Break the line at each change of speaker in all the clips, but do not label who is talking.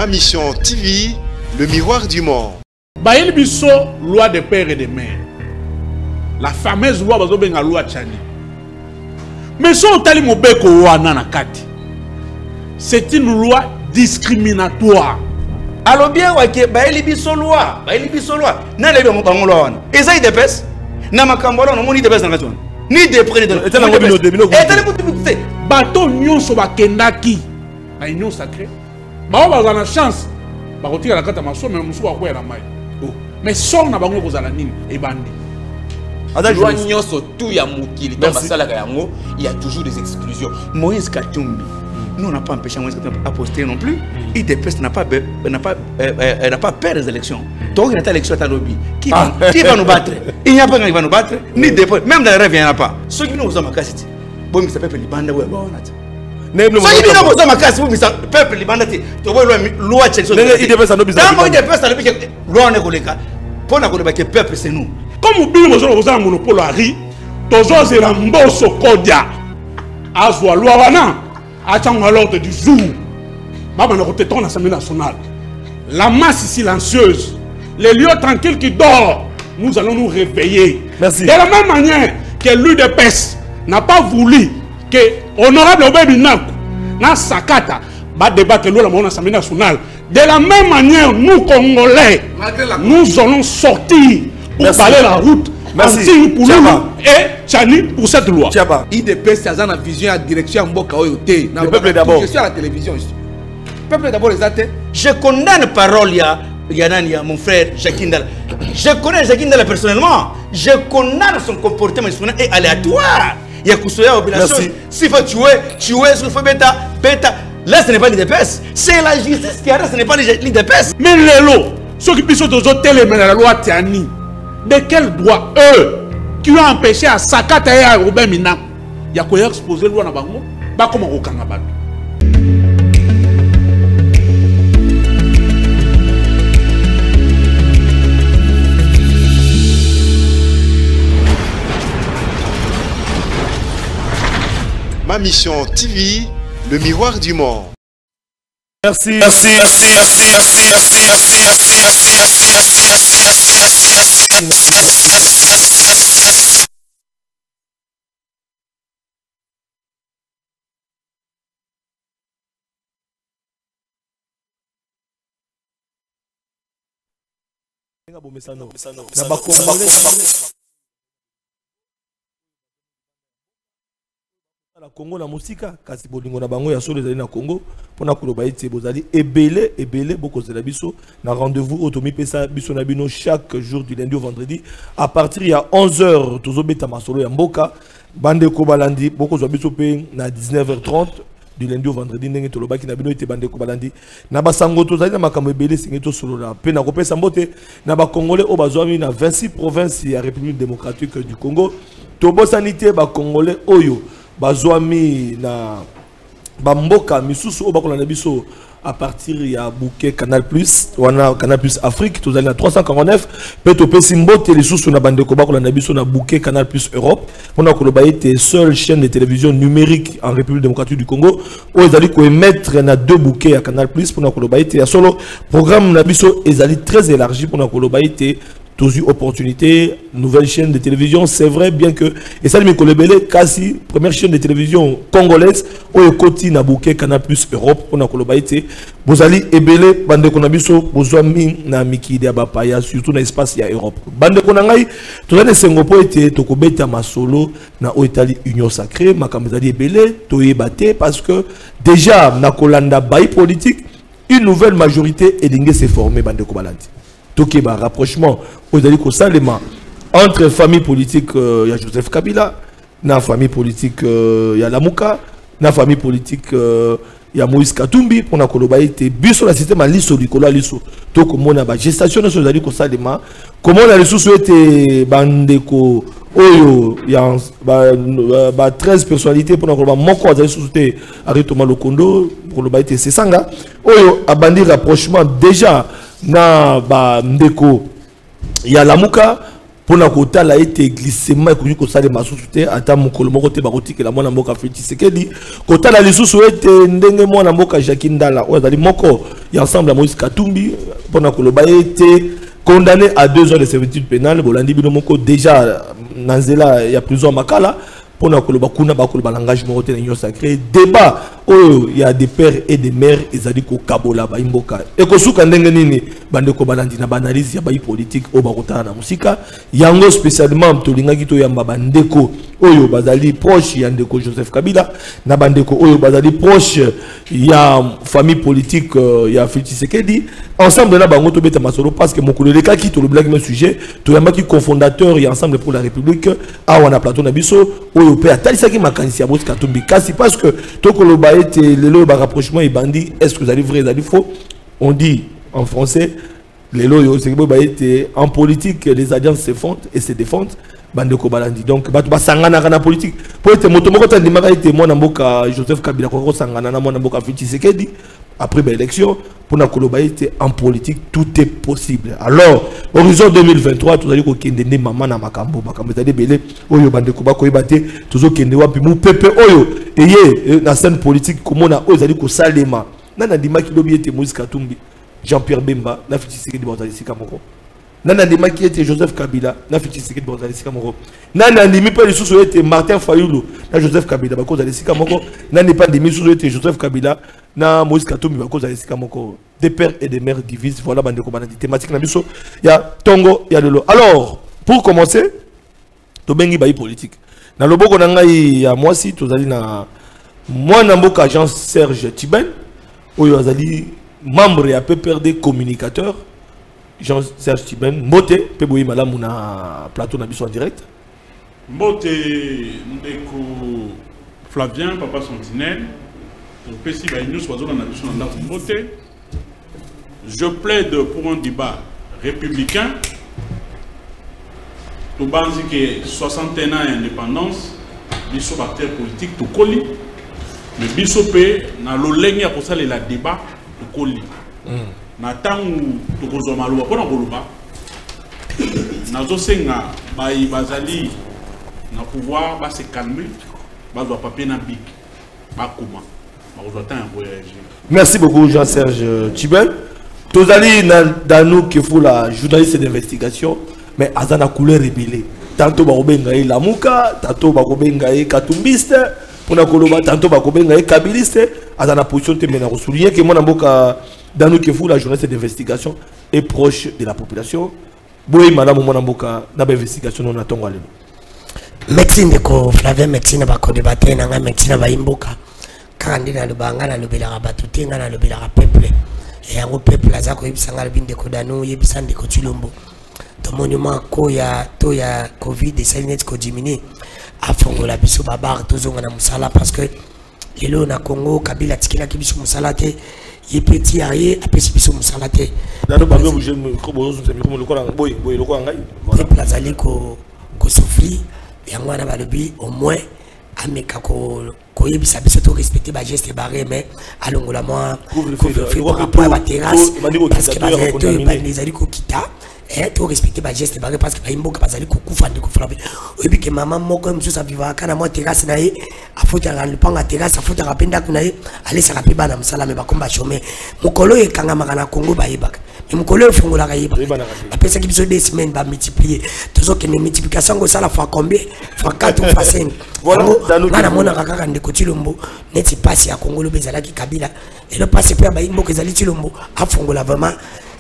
Ma mission TV, le miroir du monde.
Baïl Bisso, loi des pères et des mères. La fameuse loi bazobenga loi Tchani. Mais si on tali mobeko wana na kati, c'est une loi discriminatoire.
Alors bien wake Baïl Bisso loi, na lebi bango loi wana. Eza idepes na makambola no moni idepes na kati wana. Ni depre de.
Et bateau nyonso bakendaki na union sacrée. Ba ba na chance. Ba kotika la kata maso mais musu kwa kwela mai. Mais sort na bango kozala nini e bandi.
Loi nyonso tout ya mukili dans basala ka yango, il y a toujours des exclusions. Moïse Katumbi, nous on n'a pas empêché Moïse Katumbi à poster non plus. IDPS n'a pas peur des élections. Donc il y a des élections à lobby. Qui va nous battre? Il n'y a pas qui va nous battre, ni des même dans le rêve il n'y en a pas. Ceux qui nous ont cassé. Bon, mais ça peut être libanda ou bon. Ceux qui nous ont cassé, mais ça peuple libanda tu vois loi Chelsea. IDPS à lobby. Dans IDPS à lobby loi ne koleka. Pour na koleba que peuple c'est nous.
Comme vous avez un monopole à riz, toujours c'est la mbosso kodia. Azwa loi wana, attends à l'ordre du jour. Maman a côté ton l'Assemblée nationale. La masse silencieuse, les lieux tranquilles qui dorment, nous allons nous réveiller.
Merci.
De la même manière que l'UDPS n'a pas voulu que honorable Obedi Nakou, na sakata, va débattre l'Assemblée nationale. De la même manière, nous Congolais, nous allons sortir pour balayer la route.
Merci.
Pour nous et Tchani pour cette loi.
IDPS a une vision à direction Mboka Oyote.
Le peuple d'abord.
Je suis à la télévision ici. Le peuple d'abord les athées.
Je condamne parole il y a mon frère Jacques Ndala. Je connais Jacques Ndala personnellement. Je condamne son comportement et aléatoire. Il y a Koussoya Obénation. S'il faut tuer, s'il faut bêta. Là, ce n'est pas l'IDPS. C'est la justice qui arrête, ce n'est pas l'IDPS.
Mais les lots, ceux qui puissent télé mais la loi Tiani, de quel droit eux qui ont empêché à Sakata et à Robin Mina, il y a quoi exposer loi na bango, ba comment au Kangabad.
Ma mission TV, le miroir du monde.
Merci. La Congo na musika kasi bolingo na bango ya solo ezali na Congo pona koloba ete bozali ebele boko zela biso na rendez-vous otomi pesa biso na bino chaque jour du lundi au vendredi à partir ya 11h tozobeta masolo ya mboka bande ko balandi boko zo biso pe na 19h30 du lundi au vendredi ndenge tolobaki na bino ete bande ko balandi na basango tozali na makambo ebele singe to solo na pe na kopesa mbote na ba congolais o bazwami na 26 provinces ya République démocratique du Congo tobosanité ba congolais oyo bazwami na bamboka misusu o bakola na biso à partir ya bouquet Canal Plus wana Canal Plus Afrique tozali na 349 pe to pesi mbote lisusu na bandeko bakola na biso na bouquet Canal Plus Europe pona koloba ete seule chaîne de télévision numérique en République démocratique du Congo o ezali ko émettre na deux bouquets à Canal Plus pona koloba ete ya solo programme na biso ezali très élargi pona koloba ete tous eu opportunité, nouvelle chaîne de télévision, c'est vrai, bien que, et ça, me kolebele, kasi, première chaîne de télévision congolaise, au Koti Nabouke, Canal Plus Europe, on a kolobaïté, Bozali, Ebele, Bande Konabiso, Bozwami, na Miki, Diabapaya, surtout dans l'espace, il y a Europe. Bande Konangai, tout le Sengopo était, Tokobeta Masolo, na Oetali Union Sacrée, Makamazali Ebele, Toyebate, parce que, déjà, na Kolanda Baï politique, une nouvelle majorité est s'est formée, Bande Kobalandi. Tokeba rapprochement aux Salema entre famille politique il y a Joseph Kabila, na famille politique il y a Lamuka, na famille politique il y a Moïse Katumbi pour na kolobaïté biso la système à liso likolo liso to comme na ba gestation sur zali ko Salema comment la ressource était bandeko oyo ya ba 13 personnalités pour na koloba moko azali société Aritoma Lokondo kolobaïté c'est sanga oyo abandi rapprochement déjà na ba ndeko ya Lamuka pour na kota la été glissement et que ça les masouté ata mokolo moko te bakoti que la mona mboka Félix Tshisekedi kota la lisusu ete ndenge mona mboka Jacques Ndala o zali moko ya ensemble à Moïse Katumbi pour na koloba été condamné à 2 ans de servitude pénale bolandi bino moko déjà nanzela ya prison makala pour na koloba kuna ba koloba langage moko te na union sacrée débat oh il y a des pères et des mères ezali ko kabola ba imboka et ko suka ndenge nini bande ko balandi na analyse ya ba politique o ba kotana na musika yango spécialement tolinga kito yamba bandeko oyo bazali proche ya ndeko Joseph Kabila na bandeko oyo bazali proche ya famille politique ya Félix Tshisekedi ensemble na bango to beta masolo parce que mokolo leka ki to le blague sujet to yamba ki cofondateur ya ensemble pour la république awana plateau na biso oyo pe atalisaki makanisi ya Moïse Katumbi kasi parce que to ko ba été le rapprochement et bandit est-ce que vous allez vrai vous allez faux on dit en français les loyaux c'est que en politique les alliances se fondent et se défendent bande ko balandi donc ba sangana kana politique pour être motomoko tandimaka été mon mboka Joseph Kabila ko sangana na mon mboka Félix Tshisekedi après l'élection pour na koloba été en politique tout est possible alors horizon 2023 tout allez ko kende ne mama na makambo tadi belé oyo bande ko ba ko ibate tuzo kende wapi mu pepe oyo eye na scène politique komona oyo zali ko salema nana dimaki lobi été Moïse Katumbi Jean-Pierre Bemba na Félix Tshisekedi bozali sika moko nana dimaki était Joseph Kabila na Félix Tshisekedi bozali sika moko nana ndimi pe lisusu était Martin Fayulu na Joseph Kabila ba kozali sika moko nana pas ndimi lisusu était Joseph Kabila na Moïse Katumbi ba kozali sika moko des pères et des mères divisent voilà bande ko banandi thématique na biso ya tongo ya lelo alors pour commencer to bengi ba politique na loboko na ngai ya mwasi tozali na mwana mboka Jean Serge Tiben oyo azali membre ya PPRD communicateur Jean Serge Tiben mbote pe boyi malamu na plateau na biso en direct
mbote ndeko Flavien papa Sentinelle pesi ba news wazona na biso na mbote je plaide pour un débat républicain to banzi que 61 ans d'indépendance biso acteur politique to koli mais biso pe na lolenge pour ça la débat to koli na tangu to kozoma loba pona koloba na zo senga bai bazali na pouvoir ba se calmer ba zo papier na bic ba kuma ba zo temps voyager.
Merci beaucoup Jean-Serge Tibel. Tozali dans nous qui faut la journaliste d'investigation mais azana couleur rebelle. Tantôt ba kobenga e lamuka, tantôt ba kobenga e katumbiste, pona koloba tantôt ba kobenga e kabiliste, azana position te mena ko souligner que mon mboka dans nous qui faut la journaliste d'investigation est proche de la population. Boy madame mon mboka na ba investigation on attend lelo.
Médecine de ko Flavien médecine ba ko débattre na médecine ba imboka. Kandi na lubanga na lobela rabatutenga na lobela peuple. Et un peuple aza ko yebisanga binde ko dano yebisande ko Chilombo. To monument ko ya to ya Covid et salinette ko diminuer. Afongo la biso babar tozonga na musala parce que lelo na Congo Kabila tikila ki biso musala te ye petit aye apesi biso musala te.
Dano bango bouger ko bozo se mi ko lokola boy lokola ngai.
Peuple azali ko souffrir yango na balobi au moins ameka ko yebisa biso to respecter ba geste barré mais alongola moi couvre-feu rapport à la terrasse parce que les ali ko kita et to respecter ba geste barré parce que ba imboka bazali ko kufa ndiko frappe oyebi ke maman moko msusu aviva kana moi terrasse na ye afuta na lupanga terrasse afuta kapenda kuna ye alisa kapiba na msala me bakomba chome mukolo ekanga makana Congo ba yebaka mais mukolo efungola ka yebaka apesa ki biso 2 semaines ba multiplier tozo ke multiplication go sala fois combien fois 4 ou fois 5 voilà na mona kaka ndeko Chilombo neti passe ya Congo lobezala ki Kabila et le passe pe ba imboka ezali Chilombo afungola vraiment.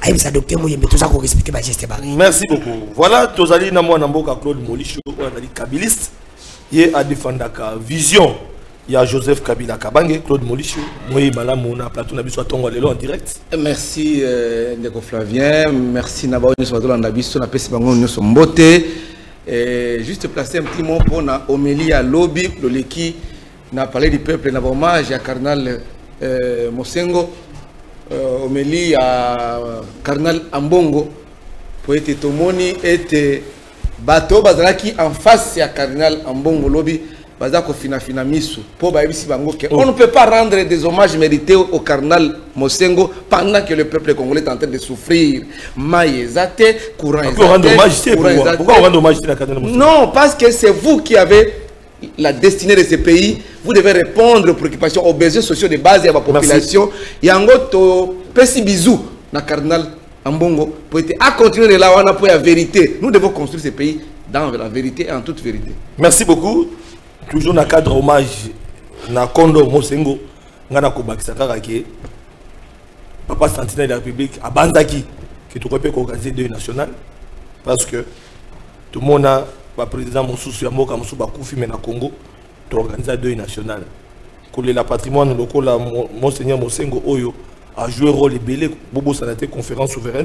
Merci beaucoup. Voilà, Tozali na mwana mboka Claude Molisho, on a dit kabiliste, yé a défendu la vision. Il y a Joseph Kabila Kabange, Claude Molisho, moi malamu na plateau na biso tongo lelo en direct.
Merci Ndeko Flavien, merci Nabao Nyos Wadola na biso na pesi bango Nyos Mbote. Juste placer un petit mot pour na homélie à lobby loleki na parler du peuple na hommage à Cardinal Mosengo. Homélie à Cardinal Ambongo pour être tomoni et bateau bazalaki en face à Cardinal Ambongo lobby On ne peut pas rendre des hommages mérités au cardinal Mosengo pendant que le peuple congolais est en train de souffrir. Maïzate, courant
Pourquoi on rend hommage à cardinal Mosengo?
Non, parce que c'est vous qui avez la destinée de ce pays. Vous devez répondre aux préoccupations, aux besoins sociaux de base de la population. Il y a un petit bisou na cardinal Ambongo pour être à continuer de là pour la vérité. Nous devons construire ce pays dans la vérité et en toute vérité.
Merci beaucoup. Toujours dans le cadre hommage na Kondo Mosengo, ngana kobakisa kaka ke papa sentinelle de la République à Bandaki qui tu peux organiser deux nationales parce que tout le monde a le président Moussou Yamoka Moussou Bakoufi mais na Congo tu organises deux nationales. Pour le patrimoine local la Monseigneur Mosengo Oyo a joué un rôle belé Bobo Sanaté conférence souveraine.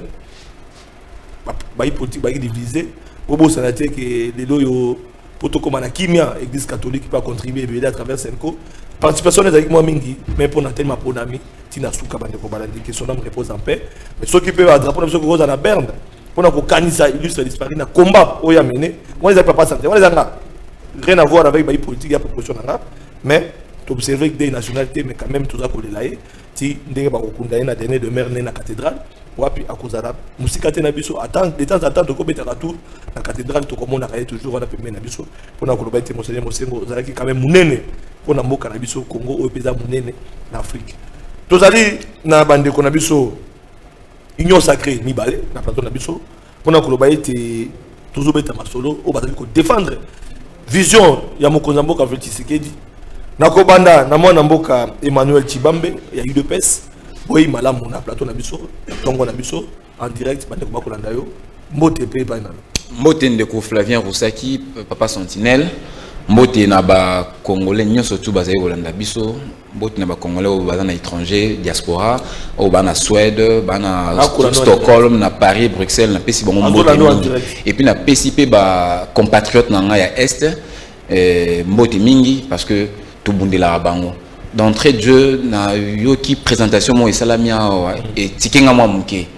Baï politique baï divisé Bobo Sanaté que les loyo poto comme na kimia église catholique peut contribuer à travers Senko participation avec moi mingi mais pour natema pour nami tina suka bande ko balandi que son âme repose en paix mais ceux qui peuvent attraper ceux qui rose à la berne pour na ko kanisa illustre disparu na combat oya mené moi les pas santé moi les anga rien à voir avec baï politique ya proposition nga mais tu observes que des nationalités mais quand même tout ça ko lelaye ti ndenge ba ko kunda na dernier de mer na cathédrale wapi akozala musika te na biso attendre de temps en temps to betaka tour la cathédrale to komona kaye toujours wana pembe na biso pona ko lobete Monseigneur Mosengo zalaki quand même munene pona mboka na biso Congo o peza munene na Afrique tozali na bande ko na biso union sacrée mibale na plateau na biso pona ko lobete toujours beta masolo o bazali ko défendre vision ya mokonza mboka Félix Tshisekedi na ko banda na mwana mboka Emmanuel Chibambe ya UDPS. Oui, madame, on a plateau nabiso, tongo nabiso, en direct, bande ko bakolanda yo, mbote pe ba na.
Mbote ndeko Flavien Roussaki, papa Sentinelle, mbote na ba congolais nyonso tu bazali kolanda biso, mbote na ba congolais au bazana étranger, diaspora, au bana Suède, bana Stockholm, na Paris, Bruxelles, na pesi bongo mbote. Et puis na pesi pe ba compatriote na nga ya est, mbote mingi parce que tout bundela bango. D'entrée de jeu, na yoki présentation moi et salamia et tikenga moi muke.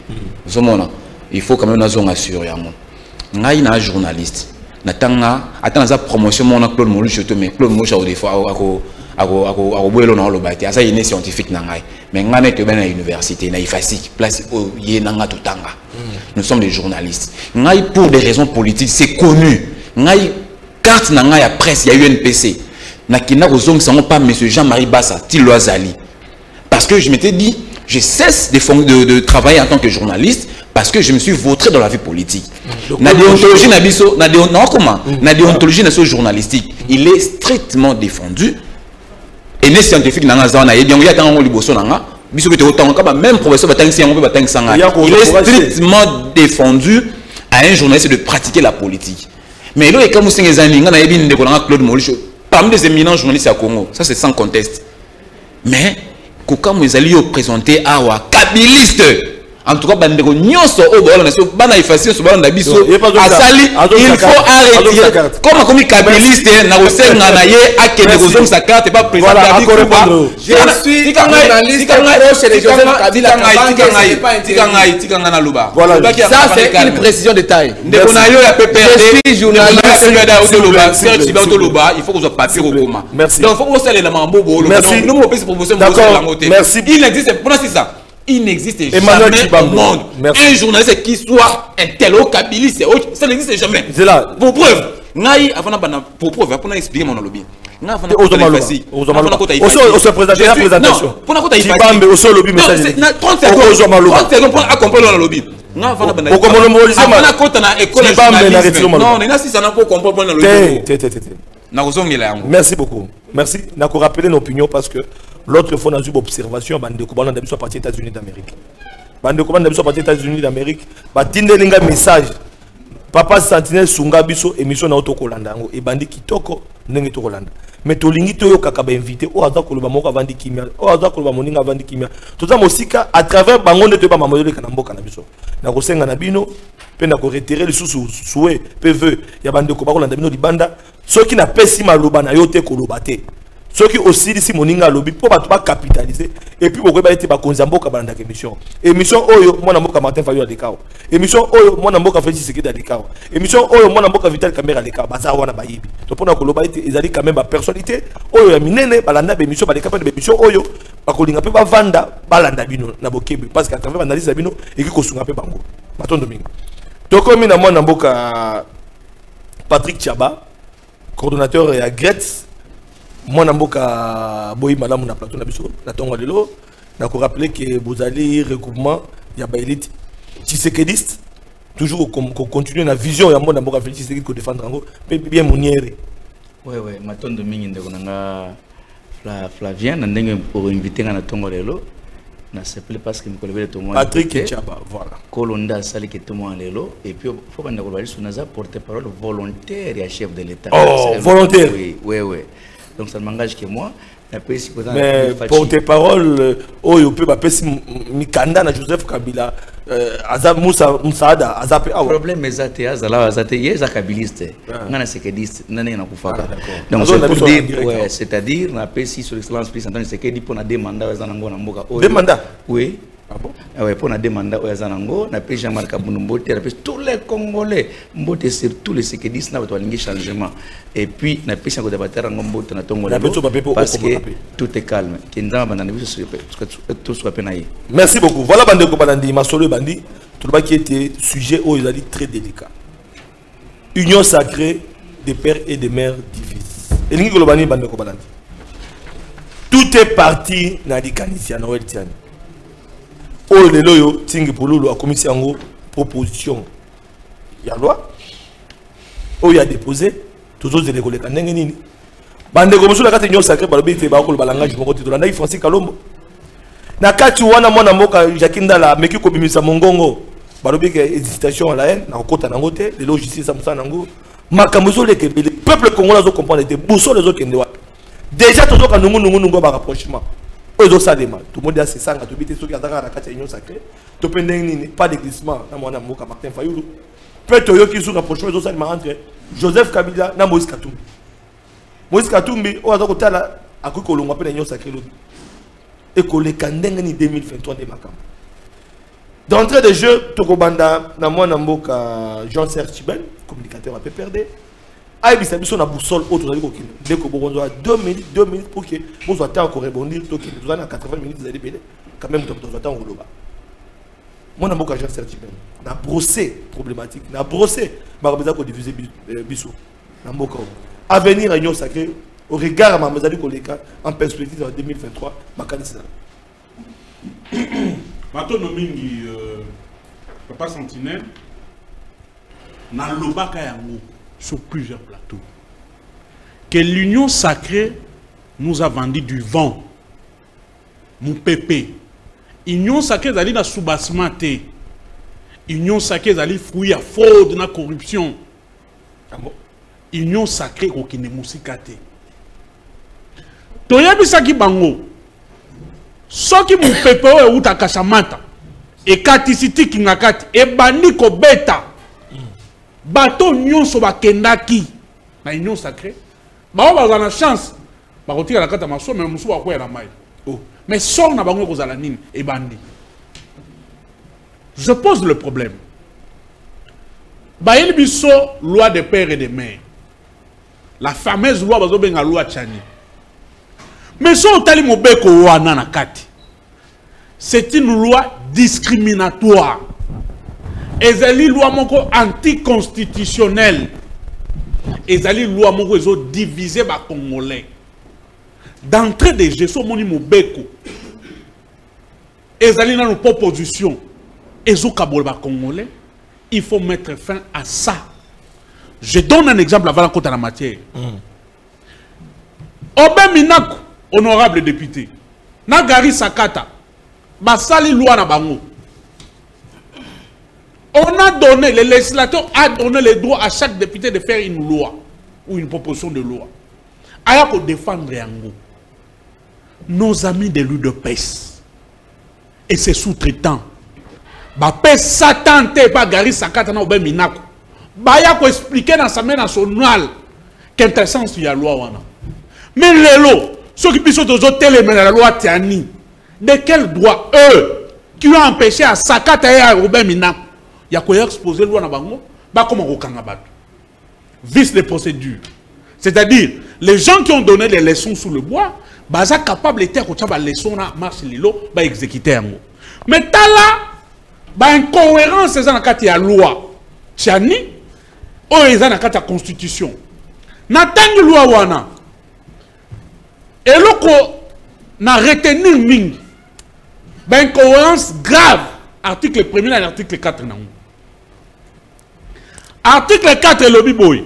Il faut quand même nous assurer moi. Ngai na journaliste. Na tanga attends za promotion mon Claude Moluche to mais Claude Moluche au des fois ako boelo na lo bati. Asa yene scientifique na ngai. Mais ngane to ben à université na ifasik place au yenanga to tanga. Nous sommes des journalistes. Ngai pour des raisons politiques, c'est connu. Ngai carte na ngai à presse, il y a UNPC. Nakina Rozong sans pas monsieur Jean-Marie Bassa Tilo Azali parce que je m'étais dit je cesse de travailler en tant que journaliste parce que je me suis vautré dans la vie politique. La déontologie nabiso na déontologie journalistique il est strictement défendu et les scientifiques na ngazana et donc il y a tant on liboso na biso que autant ka même professeur batangisi yango batangisa il est strictement défendu à un journaliste de pratiquer la politique mais là comme singezani ngana yebi ndeko na Claude Moluche parmi les éminents journalistes à Congo, ça c'est sans conteste. Mais, quand vous allez présenter à Kabiliste, en tout cas, bandeko nyonso o bola na so bana effacer so bana ndabiso asali il faut arrêter comme Kabiliste na kosenga na ye akende kozong sa carte pas président David Kuba je suis journaliste proche de Joseph Kabila tikanga na luba ça c'est une précision de taille ndeko na yo ya PPRD je suis journaliste autoloba Serge Autoloba il faut que soit papier au coma donc faut que ça les mambo bolo donc nous on peut se proposer merci il existe pour ça. Il n'existe jamais au monde un journaliste qui soit un tel au Kabila, ça n'existe jamais. C'est là. Pour preuve, pour preuve, pour expliquer mon lobby. Non, pour
merci beaucoup. Merci. Nous avons rappelé nos opinions parce que l'autre fois, nous avons eu observation de Koubana de parti des États-Unis d'Amérique. Bande Koubana de parti des États-Unis d'Amérique. Batinde message. Papa Sentinelle Sunga biso émission na auto Kolanda et bandi kitoko ndenge to Kolanda. Mais to lingi to yo kaka ba invité o aza koloba moko avandi kimia. O aza koloba moninga avandi kimia. Toza mosika à travers bangonde to ba mamodele kana mboka na biso. Na ko senga na bino pe na ko retirer le sous PV ya bande ko ba Kolanda bino libanda. Ceux qui n'a pas si maloba na yo te koloba te. ceux qui aussi ici moninga lobby pour pas capitaliser et puis pourquoi être ba konzambo ka balanda émission oyo mona mboka Martin Fayulu adekao émission oyo mona mboka Félix Tshisekedi adekao émission oyo mona mboka Vital Kamerhe adekao baza wana bayibi to pona ko loba ite ezali quand même ba personnalité oyo ya minene balanda ba émission baleka pa de émission oyo ba kolinga pe ba vanda balanda bino na bokebe parce que à travers analyse bino et qui ko sunga pe bango matondo mingi to komi na mona mboka Patrick Tchaba coordonnateur à Gretz. Moi, je boy madame na plateau na biso na tongo lelo na ko rappeler que vous allez regroupement ya ba élite tshisekediste toujours continuer na vision ya moi na mboka Félix Tshisekedi ko défendre ngo bien moniere.
Ouais matondo mingi ndeko nanga Flavien na ndenge pour inviter na tongo lelo na s'appelle parce que me to moi
Patrick Tchaba voilà
Kolonda sali que to moi lelo et puis faut qu'on ndeko bali sunaza porte-parole volontaire ya chef de l'état.
Oh volontaire.
Oui. Donc ça ne m'engage que moi.
Mais porte-parole, il peut pas Mikanda na Joseph Kabila, Azab Moussa Moussada, Azap.
Le problème est que Azate, il y a kabiliste, nana sekediste, nana na kufaka. Donc c'est pour dire, ouais, c'est-à-dire, on appelle si sur l'excellence président Tshisekedi pour na demanda aux anango na mboka.
Demanda.
Oui. Ah bon? Ouais, pour na demanda aux anango, na appelle Jean-Marc Aboumbote, na appelle tous les Congolais, Mbote sur tous les sekedistes na besoin de changement. Et puis na appelle Sango Dabater en Mbote na Tongo. Parce que tout est calme.
Merci beaucoup. Voilà Bandeko Balandi, Masolo Bandi, tout le qui était sujet où ils ont dit très délicat. Union sacrée des pères et des mères difficiles. Et Ningi Golobani Bandeko Balandi. Tout est parti dans les Canisiens, Noël Tiani. Oh le loyo, Tingi Pouloulou a commis en proposition. Il y a loi. Oh il y a déposé. Tous les écoles de Kandengenini. Bande comme sur la carte union sacrée balobi te ba ko balanga jimo ko tolanda Francis Kalombo na kati wana mona moka Jakinda la meki ko bimisa mongongo balobi ke hésitation la haine na kota nango te le logiciel ça musa nango makamuzo le peuple congolais zo comprendre te bousso les autres ndewa déjà toujours quand nous ba rapprochement ozo salema tout le monde a ses sanga to bité soki azaka na kati union sacrée to pendeng pas de glissement na mona moka Martin Fayulu peut to yoki sur rapprochement ozo salema entre Joseph Kabila na Moïse Katumbi. Moïse Katumbi, on a dit que à quoi qu'on appelle l'union sacrée et qu'on les candenge ni 2023 de Makam. D'entrée de jeu, Tokobanda, Namon Namboka, Jean-Serge Chibel, communicateur un peu perdu. Aïe, ça a boussole autre dès que vous avez 2 minutes pour que vous soyez encore rebondir. Vous avez 80 minutes, vous allez payer. Quand même, vous avez au Loba. Moi, Namboka, Jean-Serge Chibel, on a brossé problématique, on a brossé, mais on a diviser Bissou. Namboka. Avenir à l'union sacrée, au regard à Mamazali Koleka, en perspective en 2023, ma candidature.
Maintenant, Nomingi, Papa Sentinelle, dans l'Obaka Yango, sur plusieurs plateaux, que l'union sacrée nous a vendu du vent. Mon pépé. Union sacrée, elle est dans sous-bassement. Union sacrée, elle est fruit à fraude, dans la corruption. Union sacrée au Kinemusikate. Toyabisaki bango. Soki mu pepe o uta kashamata. E katisiti kingakati e bandi ko beta. Bato nyonso bakendaki na union sacrée. Ba ba na chance. Ba kotika la kata maso mais musu ba ko ya mai. Oh, mais sort na bango kozala nini e bandi. Je pose le problème. Ba il biso loi des pères et des mères. La fameuse loi bazobenga loi Tchani. Mais si on tali mobeko wana na kati, c'est une loi discriminatoire. Ezali loi moko anticonstitutionnelle. Ezali loi moko ezo diviser ba Congolais. D'entrée de jeu so moni mobeko. Ezali na nos propositions. Ezo kabol ba Congolais. Il faut mettre fin à ça. Je donne un exemple avant la côte à la matière. Obe Minaku, honorable député, Nagari Sakata, Basali loi na bango. On a donné, le législateur a donné le droit à chaque député de faire une loi ou une proposition de loi. Aya pour défendre Yango. Nos amis de l'UDPS et ses sous-traitants. Bapes Satan te pas Gari Sakata na Obe Minaku. Baya ko expliquer dans l'Assemblée nationale qu'intéressance il y a loi wana. Mais lelo Ceux qui puissent téléméner la loi Tiani, de quel droit eux qui ont empêché à Sakata et à Robin Mina, il y a quoi exposer loi na bango, bah comment au Kangabat. Vice les procédures. C'est-à-dire, les gens qui ont donné les leçons sous le bois, bah ça capable d'être quand tu as leçons na marche lilo, bah exécuter un mot. Mais t'as là, bah incohérence c'est dans la loi. Tiani, oh ils ont la constitution. N'attendez loi wana. Et l'autre, n'a retenu ming. Ben, incohérence grave. Article 1er et l'article 4. Article 4, le biboy.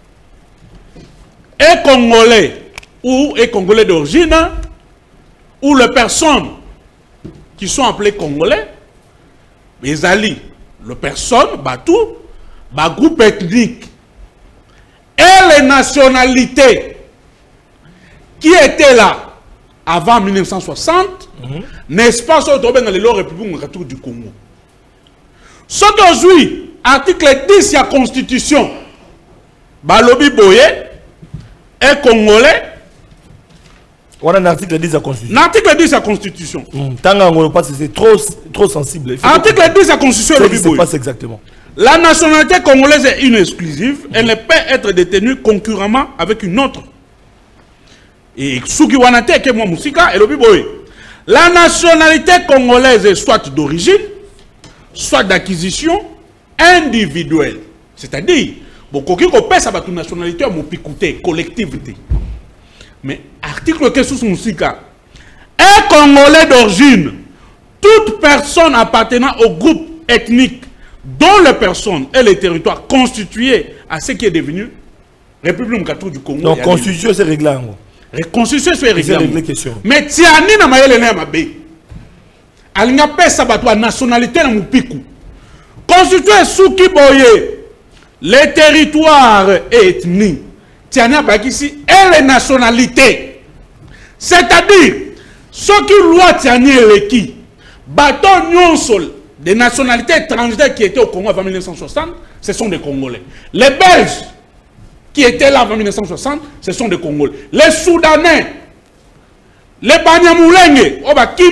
Et Congolais, ou et Congolais d'origine, ou les personnes qui sont appelées Congolais, les alliés, les personnes, tout, groupe ethnique, et les nationalités qui étaient là avant 1960, n'est-ce pas sur la République du Congo. Ce qu'aujourd'hui, article 10 de la Constitution, Balobi Boye est Congolais.
On a un article 10 de la Constitution.
L'article 10 de la Constitution.
C'est trop sensible.
Article 10 de la Constitution,
Qu'est-ce qui se passe exactement?
La nationalité congolaise est une exclusive. Elle ne peut être détenue concurremment avec une autre. Et Suki Wanate, que moi, Moussika, et le Biboy. La nationalité congolaise est soit d'origine, soit d'acquisition individuelle. C'est-à-dire, beaucoup qui pèse à la nationalité, mon picoté, collectivité. Mais, article que sous Moussika, un Congolais d'origine, toute personne appartenant au groupe ethnique dont les personnes et les territoires constitués à ce qui est devenu République du Congo.
Donc, constitution, c'est réglé.
Reconstitution c'est réglé. Mais tiani na mayele na mabe. Alinga pesa bato la nationalité na mupiku. Constitution souki boye les territoires et ethnies. Tiani abakisi et les nationalités. C'est-à-dire ceux qui loi tiani eleki bato nyonsol des nationalités étrangères qui étaient au Congo avant 1960, ce sont des Congolais. Les Belges qui étaient là en 1960, ce sont des Congolais. Les Soudanais, les Banyamulenge,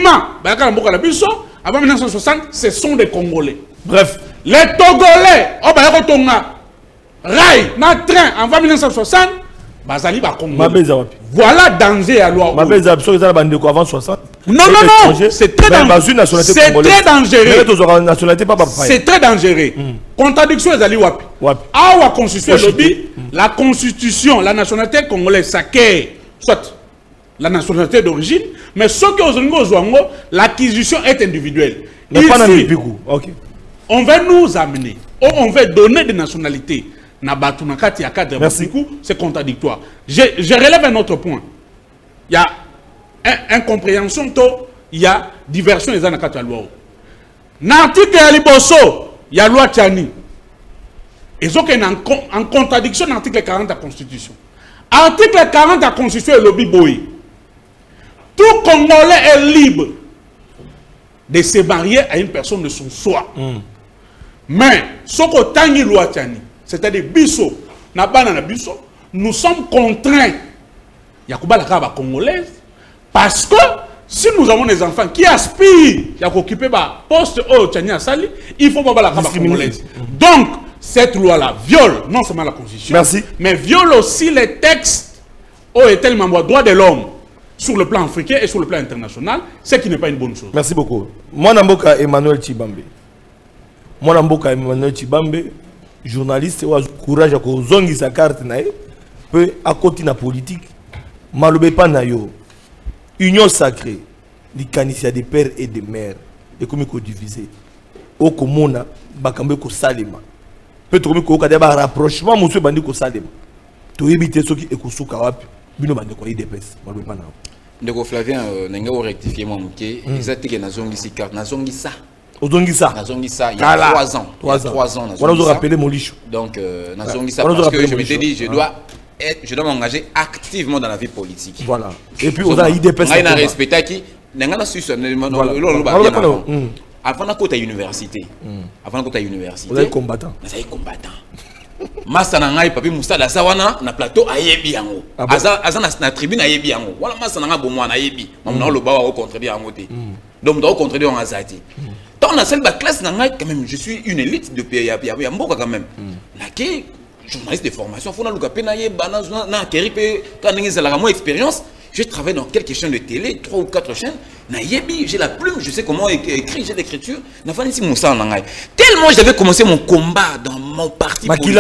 avant 1960, ce sont des Congolais.
Bref.
Les Togolais, Rail, notre train, avant 1960, Bazali va Congolais. Voilà danger à loi.
Avant 60.
Non, c'est très dangereux. C'est très dangereux. C'est très dangereux. Contradiction les alliés wapi. Ah, constitution lobby, la constitution, la nationalité congolaise, ça soit la nationalité d'origine, mais ce que vous l'acquisition est individuelle. Ici, on va nous amener, on va donner des nationalités. C'est contradictoire. Je relève un autre point. Il y a incompréhension, il y a diversion des anakati à loi. L'article à Liboso, il y a loi Tiani. Et donc, il y a en contradiction l'article 40 de la Constitution. Article 40 de la Constitution est lobby boy. Tout Congolais est libre de se marier à une personne de son choix. Mais, ce que Tangi loi Tiani, c'est-à-dire Bisso, Nabana Bisso, nous sommes contraints. Il y a la congolaise. Parce que si nous avons des enfants qui aspirent à occuper le poste au Tchani Assali, il faut pas la congolaise. Donc, cette loi-là viole non seulement la Constitution, mais viole aussi les textes où est tellement droit de l'homme sur le plan africain et sur le plan international, ce qui n'est pas une bonne chose.
Merci beaucoup. Moi, Namboka Emmanuel Chibambe. Moi, Namboka Emmanuel Chibambe, journaliste, qui a courage à zongi sa carte, peut à côté de la politique, malobé pas nayo. Union sacrée, les canicias des pères et des mères, et comme il faut diviser. Au Komona, Bakambe ko Salema. Peut-être que vous avez un rapprochement, monsieur Bandi ko Salema. Tu évites ceux qui écoutent Kawapi, Bino Bandi ko IDPS.
Ndeko Flavien, n'enga ou rectifier mon mouké, exactement que nazongi si carte, nazongi ça.
Nazongi ça.
Nazongi ça, il y a 3 ans. 3 ans.
On nous rappelé Molicho.
Donc, nazongi ça parce que je m'étais dit, je dois m'engager activement dans la vie politique.
Voilà. Et puis, on a IDPS.
On a respecté qui n'a su avant de côté à l'université. Avant de côté à l'université.
Vous êtes combattant.
Vous êtes combattant. Massa nangai papi Moussa da Sawana na plateau ayebi yango. Aza na tribune ayebi yango. Voilà Massa nanga bomo na ayebi. Mamna lo ba wa contredire yango te. Donc do contredire en azati. Dans la salle de classe nangai quand même je suis une élite de pays ya mboka quand même. Naki journaliste de formation faut na luka pe na yeba na keripe quand ngi la moi expérience. J'ai travaillé dans quelques chaînes de télé, 3 ou 4 chaînes. J'ai la plume, je sais comment écrire, j'ai l'écriture. Tellement j'avais commencé mon combat dans mon parti politique.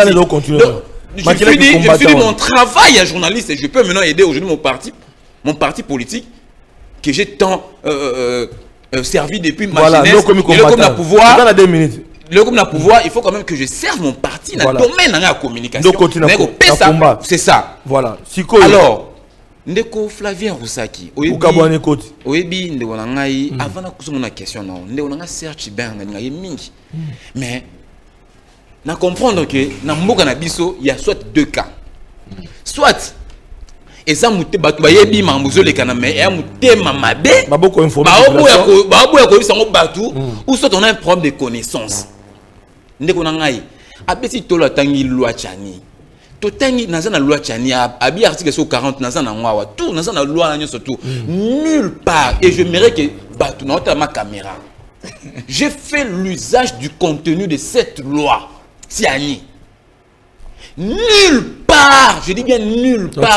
Je fais mon travail à journaliste et je peux maintenant aider aujourd'hui mon parti politique que j'ai tant servi depuis ma jeunesse. Le comme pouvoir. Le comme pouvoir, il faut quand même que je serve mon parti dans le domaine de la communication. C'est ça.
Voilà.
Alors, Ndeko Flavien Roussaki, oyebi ndeko na ngai avant na kusoma question non ndeko na nga search ben na ngai mingi mais na comprendre que na mboka na biso il y a soit deux cas soit eza muté batu bayebi mambuzo le kana mais ya muté mamabe
baboko informer
baboya ko bisango batu ou soit on a un problème de connaissance ndeko na ngai abeti tolo tangi loi chani Totangi naza na loi Tchani abi article 40 naza na ngwa tout naza na loi na surtout nulle part et je mérite que batu na ma caméra j'ai fait l'usage du contenu de cette loi Tiani nulle part je dis bien nulle part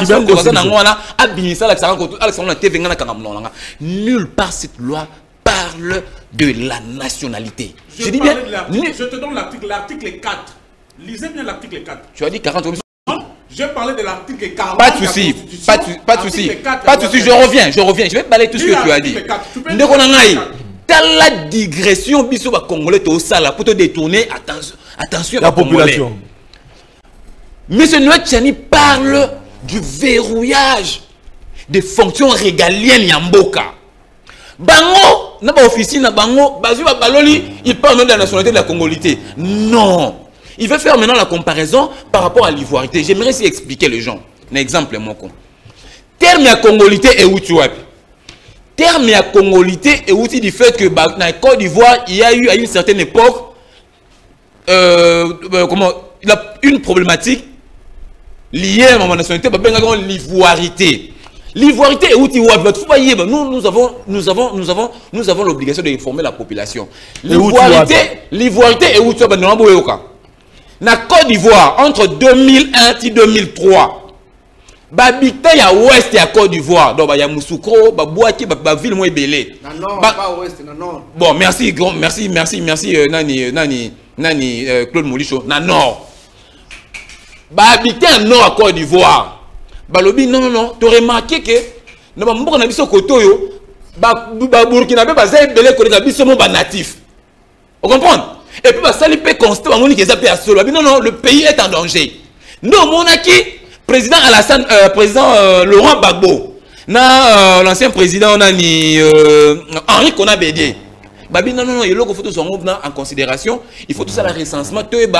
nulle part cette loi parle de la nationalité je dis bien
je te donne l'article 4 lisez bien l'article 4
tu as dit 40.
J'ai parlé de l'article 40.
Pas de souci, pas de souci, je reviens, je vais parler de tout ce que tu as dit. Dans la digression, biso ba congolais to sala pour te détourner attention
la population.
Monsieur Noël Tchani parle du verrouillage des fonctions régaliennes Yamboka. Bango, na ba officier na bango, bazu ba baloli, il parle de la nationalité de la congolité. Non. Il veut faire maintenant la comparaison par rapport à l'ivoirité. J'aimerais s'y expliquer les gens. Un exemple, mon con. Terme à congolité et où tu as. Terme à congolité et où tu dis fait que dans la Côte d'Ivoire, il y a eu à une certaine époque une problématique liée à ma nationalité, l'ivoirité. L'ivoirité est où tu vois. Nous avons l'obligation d'informer la population. L'ivoirité est où tu vois. Na Côte d'Ivoire, entre 2001 et 2003, babita ya ouest ya Côte d'Ivoire, donc ya Moussoukro, Babouaki, ville moins belé.
Non, pas ouest, non.
Bon, merci Claude Moulicho, na nord. Babita en nord à Côte d'Ivoire. Balobi non, tu as remarqué que na ba mboka na biso kotoyo, ba Burkina Faso bazay belé ko na biso mo ba natif. Vous comprenez? Et puis, ça peut constater non, le pays est en danger. Non, mon président Alassane, président Laurent Gbagbo, l'ancien président Henri Konan Bédié. Non, il faut tout ça en considération. Il faut tout ça le recensement.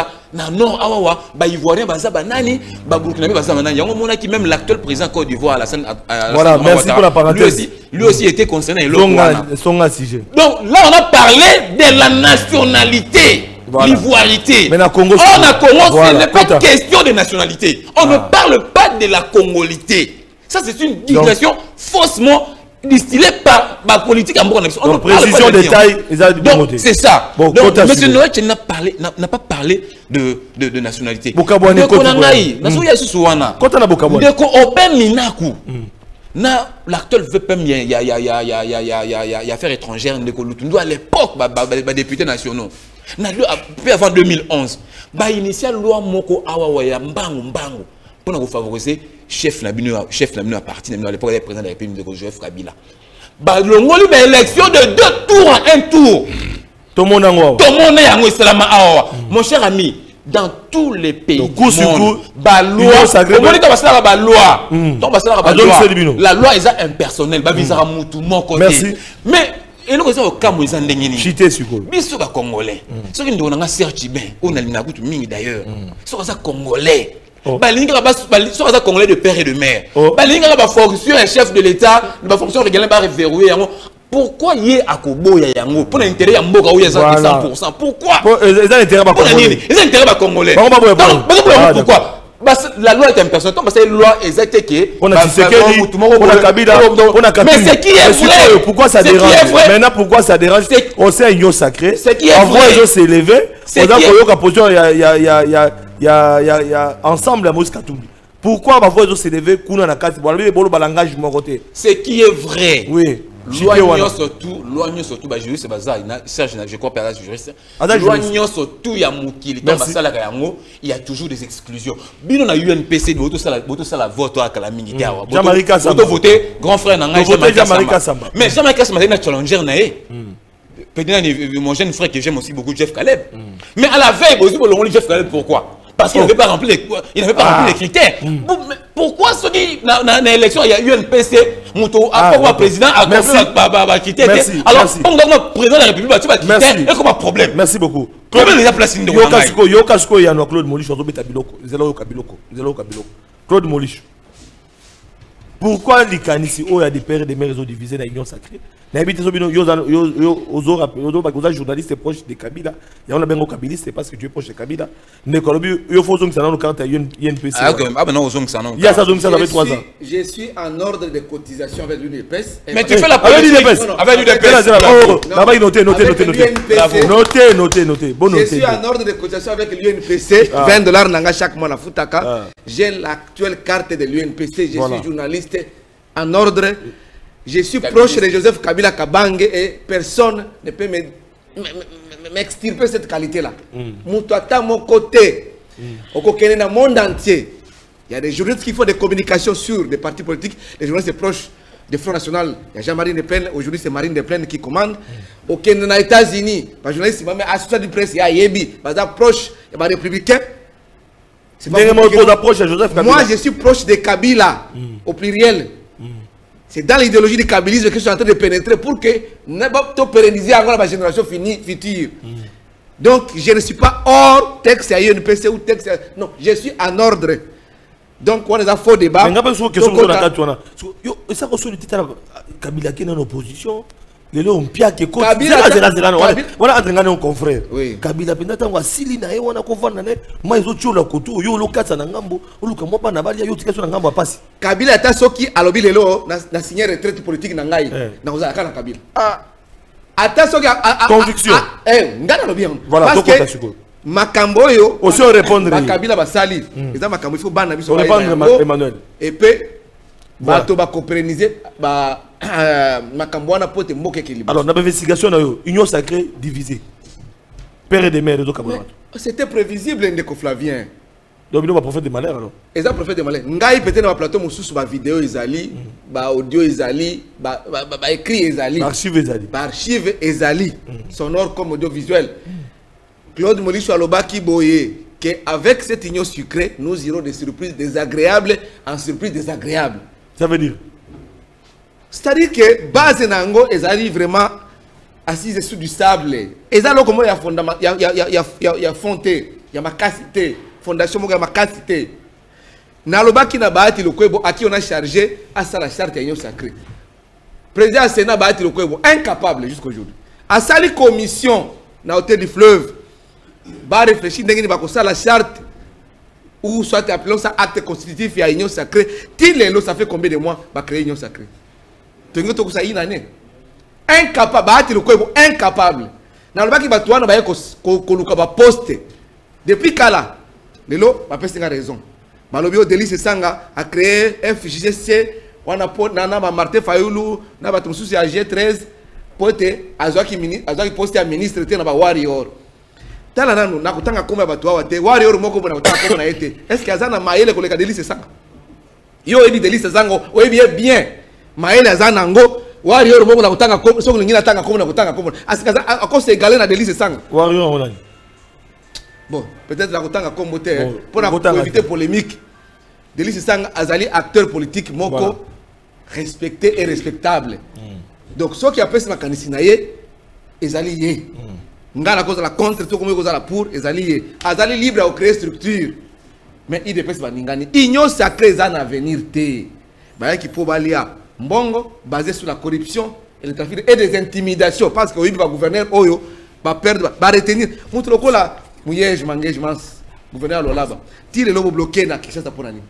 Même l'actuel président Côte d'Ivoire,
voilà, merci pour la parenthèse.
Lui aussi était concerné.
Donc là,
on a parlé de la nationalité. Voilà. L'ivoirité.
Mais Congo,
ce n'est pas question de nationalité. On ne parle pas de la congolité. Ça, c'est une digression faussement distillée par la politique en Bourgogne.
Donc, précision détail,
c'est ça. Bon, donc, M. Noël n'a pas parlé de nationalité. L'actuel VPM, il y a affaires étrangères, à l'époque, députés nationaux. Avant 2011, initial loi Moko Awawaya Mbangu pour favoriser chef Nabino à parti à l'époque des présidents de la République de Joseph Kabila. L'ongoli élection de 2 tours à 1 tour.
Tout le monde
est mon cher ami, dans tous les pays du monde, la loi est impersonnelle. Merci. Mais et nous avons cas où ils ont ndengeni.
Chité suko.
Biso ba congolais. Ceux qui ndona nga serti ben, on a lina kutu mingi d'ailleurs. Ceux qui sont congolais. Balinga ba ceux qui congolais de père et de mère. Balinga ba fonction un chef de l'état, ba fonction régalienne ba verrouiller yango. pourquoi y a Koboya yango pour l'intérêt ya mboka ou ya 100%? Pourquoi?
Les intérêts pas congolais.
Les intérêts congolais. Pourquoi? La loi est impersonnelle, parce que la loi est exacte que
on a Kabila, mais
c'est qui est vrai?
Pourquoi ça dérange? Maintenant pourquoi ça dérange? On sait union sacrée. En vrai ils ont s'élevé. On a ensemble la Moïse Katumbi. Pourquoi parfois ils ont s'élevé kuna na kati bon le balangage mon côté.
C'est qui est vrai?
Oui.
Loignon surtout, bah juriste bazar, Serge je crois pas juriste. Loignon surtout ya mukili dans basala kayango, il y a toujours des exclusions. Bino na UNPC de ça la vote à la militaire.
Jean-Marie Samba.
Voter grand frère na Jean-Marie Samba. Mais Jean-Marie Samba est challenger na peut-être mon jeune frère que j'aime aussi beaucoup Jeff Caleb. Mais à la veille aussi pour le Jeff Caleb pourquoi? Parce qu'il n'avait pas rempli les critères. Pourquoi ce qui dans l'élection il y a eu un PC Mouto à président à critères. Alors on doit président de la République tu vas critères et comme un problème.
Merci beaucoup.
Problème les place de
Yokasuko il y a no Claude Molish on beta biloko zelo kabiloko Claude Molish. Pourquoi les canisi il y a des pères et des mères divisés dans l'union sacrée? N'habite sobino journaliste proche de Kabila. Il y a un bengo kabiliste parce que tu es proche de Kabila. Ne kolobi yo faut zong sana quand il y a une PC.
Ah non zong sana.
Il y a ça zong sana avec 3 ans.
Je suis en ordre de cotisation avec l'UNEPES.
Mais tu fais la politique avec l'UNEPES.
Là-bas notez. Bon
je suis en ordre de cotisation avec l'UNPC, $20 nanga chaque mois na futaka. J'ai l'actuelle carte de l'UNPC, je suis journaliste en ordre. Je suis proche de Joseph Kabila Kabange et personne ne peut m'extirper cette qualité-là. Moutouata mon côté, au côté dans le monde entier, il y a des journalistes qui font des communications sur des partis politiques, des journalistes proches du Front National. Il y a Jean-Marie Le Pen, aujourd'hui c'est Marine Le Pen qui commande. Au Kenya, aux États-Unis, les journalistes, même association de presse, il y a Yebi, proche, il y a des républicains. Moi, je suis proche de Kabila, au pluriel. C'est dans l'idéologie du kabylisme que je suis en train de pénétrer pour que ne pas pérenniser encore la génération future. Donc, je ne suis pas hors texte à UNPC ou texte. Non, je suis en ordre. Donc, on a un faux débat.
Mais il y a Kabila qui est en opposition. Lelo mpia ke ko voilà entre ngane confrère Kabila penda tango asili na ye wana ko vanda ne ma izo tchola koto yo lokatsa na ngambo oluka mopa na bali yo tikation na ngambo apasi
Kabila ata soki alobi lelo na signer retraite politique na ngai na ozala kana Kabila ata soki
conviction
ngana lobi
voilà donc ta siko
makambo yo
aussi répondre
Kabila basali eza makambo il faut bana biso
répondre Emmanuel
et puis bato ba compromiser ba makambwana pote mboke équilibre.
Alors dans l'investigation union sacrée divisée. Père et des mères de Kabila.
C'était prévisible Ndeko Flavien.
Donc il va prophète de malheur alors.
Ils ont prophète de malheur. Ngai peut-être dans plateau mususu ba vidéo ezali, ba audio ezali, ba écrit ezali.
Archive ezali.
Ba archive ezali. Sonore comme audiovisuel. Claude Molish Alobaki boye que avec cette union sucrée, nous irons des surprises désagréables en surprises désagréables.
Ça veut dire
c'est-à-dire que base nango ezali vraiment assise sous du sable. Ezalo comme il y a fondament, il y a fonté, il y a makasité, fondation mo ya makasité. Nalobaki na baati lokwebo à qui on a chargé à ça la charte union sacrée. Président Sénat baati lokwebo incapable jusqu'aujourd'hui. À sali commission na hôtel du fleuve ba réfléchir ndenge ni ba ko ça la charte ou soit appelons ça acte constitutif ya union sacrée. Tilelo ça fait combien de mois ba créer union sacrée? Incapable, incapable. Dans le bas qui va toi, poste. Depuis Kala, Lelo, ma personne a raison. Malobio Délice Sanga a créé FJC, on a Martin Fayoulou, on a Batumsousi à G13, pote, Azaki posté à ministre, na ba warrior. Tala nanu, nakutanga koma batwa te warrior moko bona utaka koma na été. Est-ce qu'il y a zana maele koleka Délice Sanga? Yo ebi Délice Sanga, o ebi bien. Maele azanango warrior bongo na kutanga ko so ngina tanga ko na kutanga ko asikaza akose égaler na Délice Sanga
warrior on a
bon peut-être la kutanga ko moteur pour éviter polémique Délice Sanga azali acteur politique moko respecté et respectable donc ce qui a passé na kanisi na ye ezali ye ngala cause la contre tout comme cause la pour ezali ye azali libre à créer structure mais il dépêche ba ningani union sacrée za na avenir té ba qui probalia Mbongo, basé sur la corruption et le trafic et des intimidations parce que oui va gouverneur oyo va perdre va retenir montre le là mouillé je gouverneur lolaba tire le bloqué na Kinshasa pour nani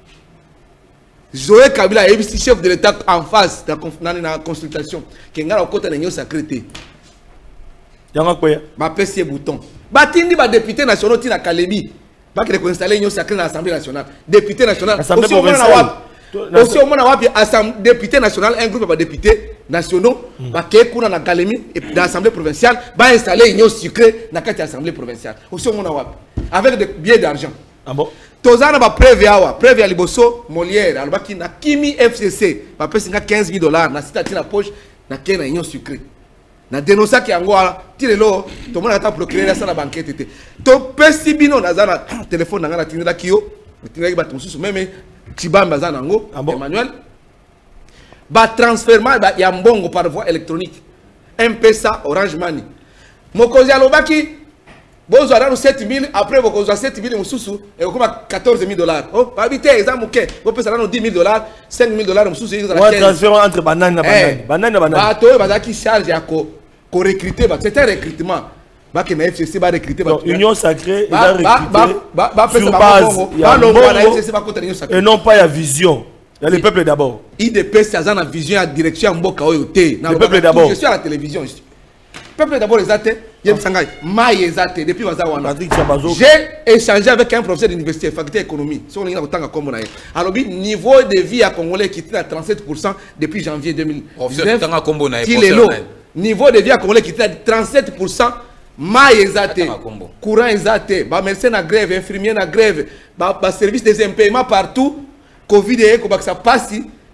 Zoé Kabila est le chef de l'État en face de la consultation qui est au côté de l'Union sacrée.
Yanga quoi?
Ba pèse bouton. Ba tindi ba député national tina Kalebi. Ba que installer l'Union sacrée dans l'Assemblée nationale. Député national. Aussi au moins na wapi député national un groupe de députés nationaux ba ke kuna na Kalemi et dans l'Assemblée provinciale ba installer l'Union sacrée dans l'Assemblée provinciale. Aussi au moins na wapi avec des billets d'argent.
Ah bon?
Tozana ba prévu à Liboso Molière alobaki na Kimi FCC ba pesi nga $15,000 na sita tina poche na kena union sucré na dénoncer ki yango tirelo to mona ta procurer ça na banquette te to pesi bino na zana téléphone na ngana tinela kiyo tinela ba tonsusu même Chibamba zana ngo Emmanuel ba transferment ba ya mbongo par voie électronique M-Pesa Orange Money mokozi alobaki bon, vous avez 7 000, après vous avez 7 000 et vous avez $14,000. Oh, pas vite, exemple, ok. Vous avez $10,000, $5,000,
ouais, transfert entre banane et banane.
Bah, toi, vous avez charge à recruter. C'est un recrutement. Bah, que la FCC va recruter.
Union sacrée, il va recruter sur base, et non pas la vision. Il y a le peuple d'abord.
IDP, c'est la vision, la direction, le
peuple d'abord.
Je suis à la télévision. Peuple d'abord les athées, depuis j'ai échangé avec un professeur d'université, faculté d'économie, sur alors niveau de vie à Congolais qui est à 37% depuis janvier 2019. Niveau de vie à Congolais qui est à 37%, courant exaté, médecin à grève, infirmier à grève, service des impayements partout, Covid et ça passe.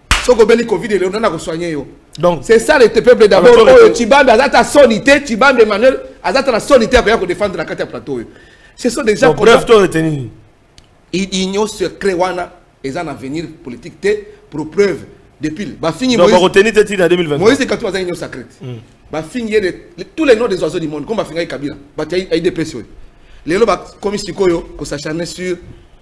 Donc c'est ça le peuple d'abord. Tibambe azata sonité, Tibambe Emmanuel azata la sonité à défendre la carte plateau. Ce sont déjà
bref to retenir.
Union secret wana et un avenir politique pour preuve depuis ba fini
Moïse. Donc retenir en 2020.
Moïse quand tu as union secrète. Ba fini tous les noms des oiseaux du monde comme ba fini Kabila. Ba tay ay DPC. Les lo ba comme sikoyo ko s'acharner sur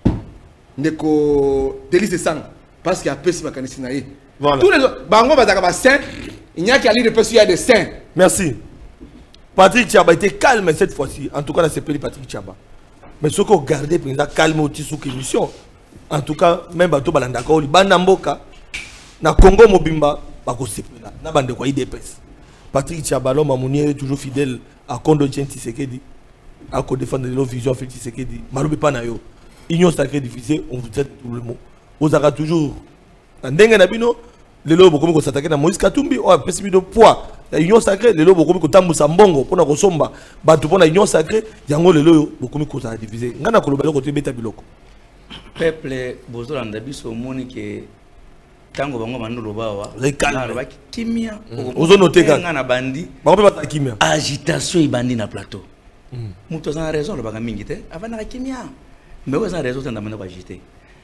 ndeko délice de sang. Parce qu'il y a peu de mécanismes. Voilà. Tous les autres, il n'y a qu'à lire de il y a des saints.
Merci. Patrick Tchaba était calme cette fois-ci. En tout cas, c'est Patrick Tchaba. Mais ce qu'on gardait, c'est calme au tissu émission. En tout cas, même Bato Balandaka, Banamboka, na Congo Mobimba, Bako Sepela, na bande quoi IDPS. Patrick Tchaba, l'homme amounier, toujours fidèle à Kondo Tshisekedi, à défendre nos visions Félix Tshisekedi. Maloubi Panayo, Union sacrée diffusée, on vous traite tout le mot. Vous aurez toujours ndenge na bino lelo bokomi ko s'attaquer na Moïse Katumbi o pesi bino poids la union sacrée lelo bokomi ko tambusa mbongo pona ko somba batu pona union sacrée yango lelo bokomi ko za diviser ngana ko lobalo ko te beta biloko
peuple bozolanda biso moni ke tango bango mandolo bawa
le
ba kimia
ozo noteka
ngana bandi
ba ba kimia
agitation ibandi na plateau muto za raison lo baka mingi te avana kimia mais vous avez raison d'amener à agiter.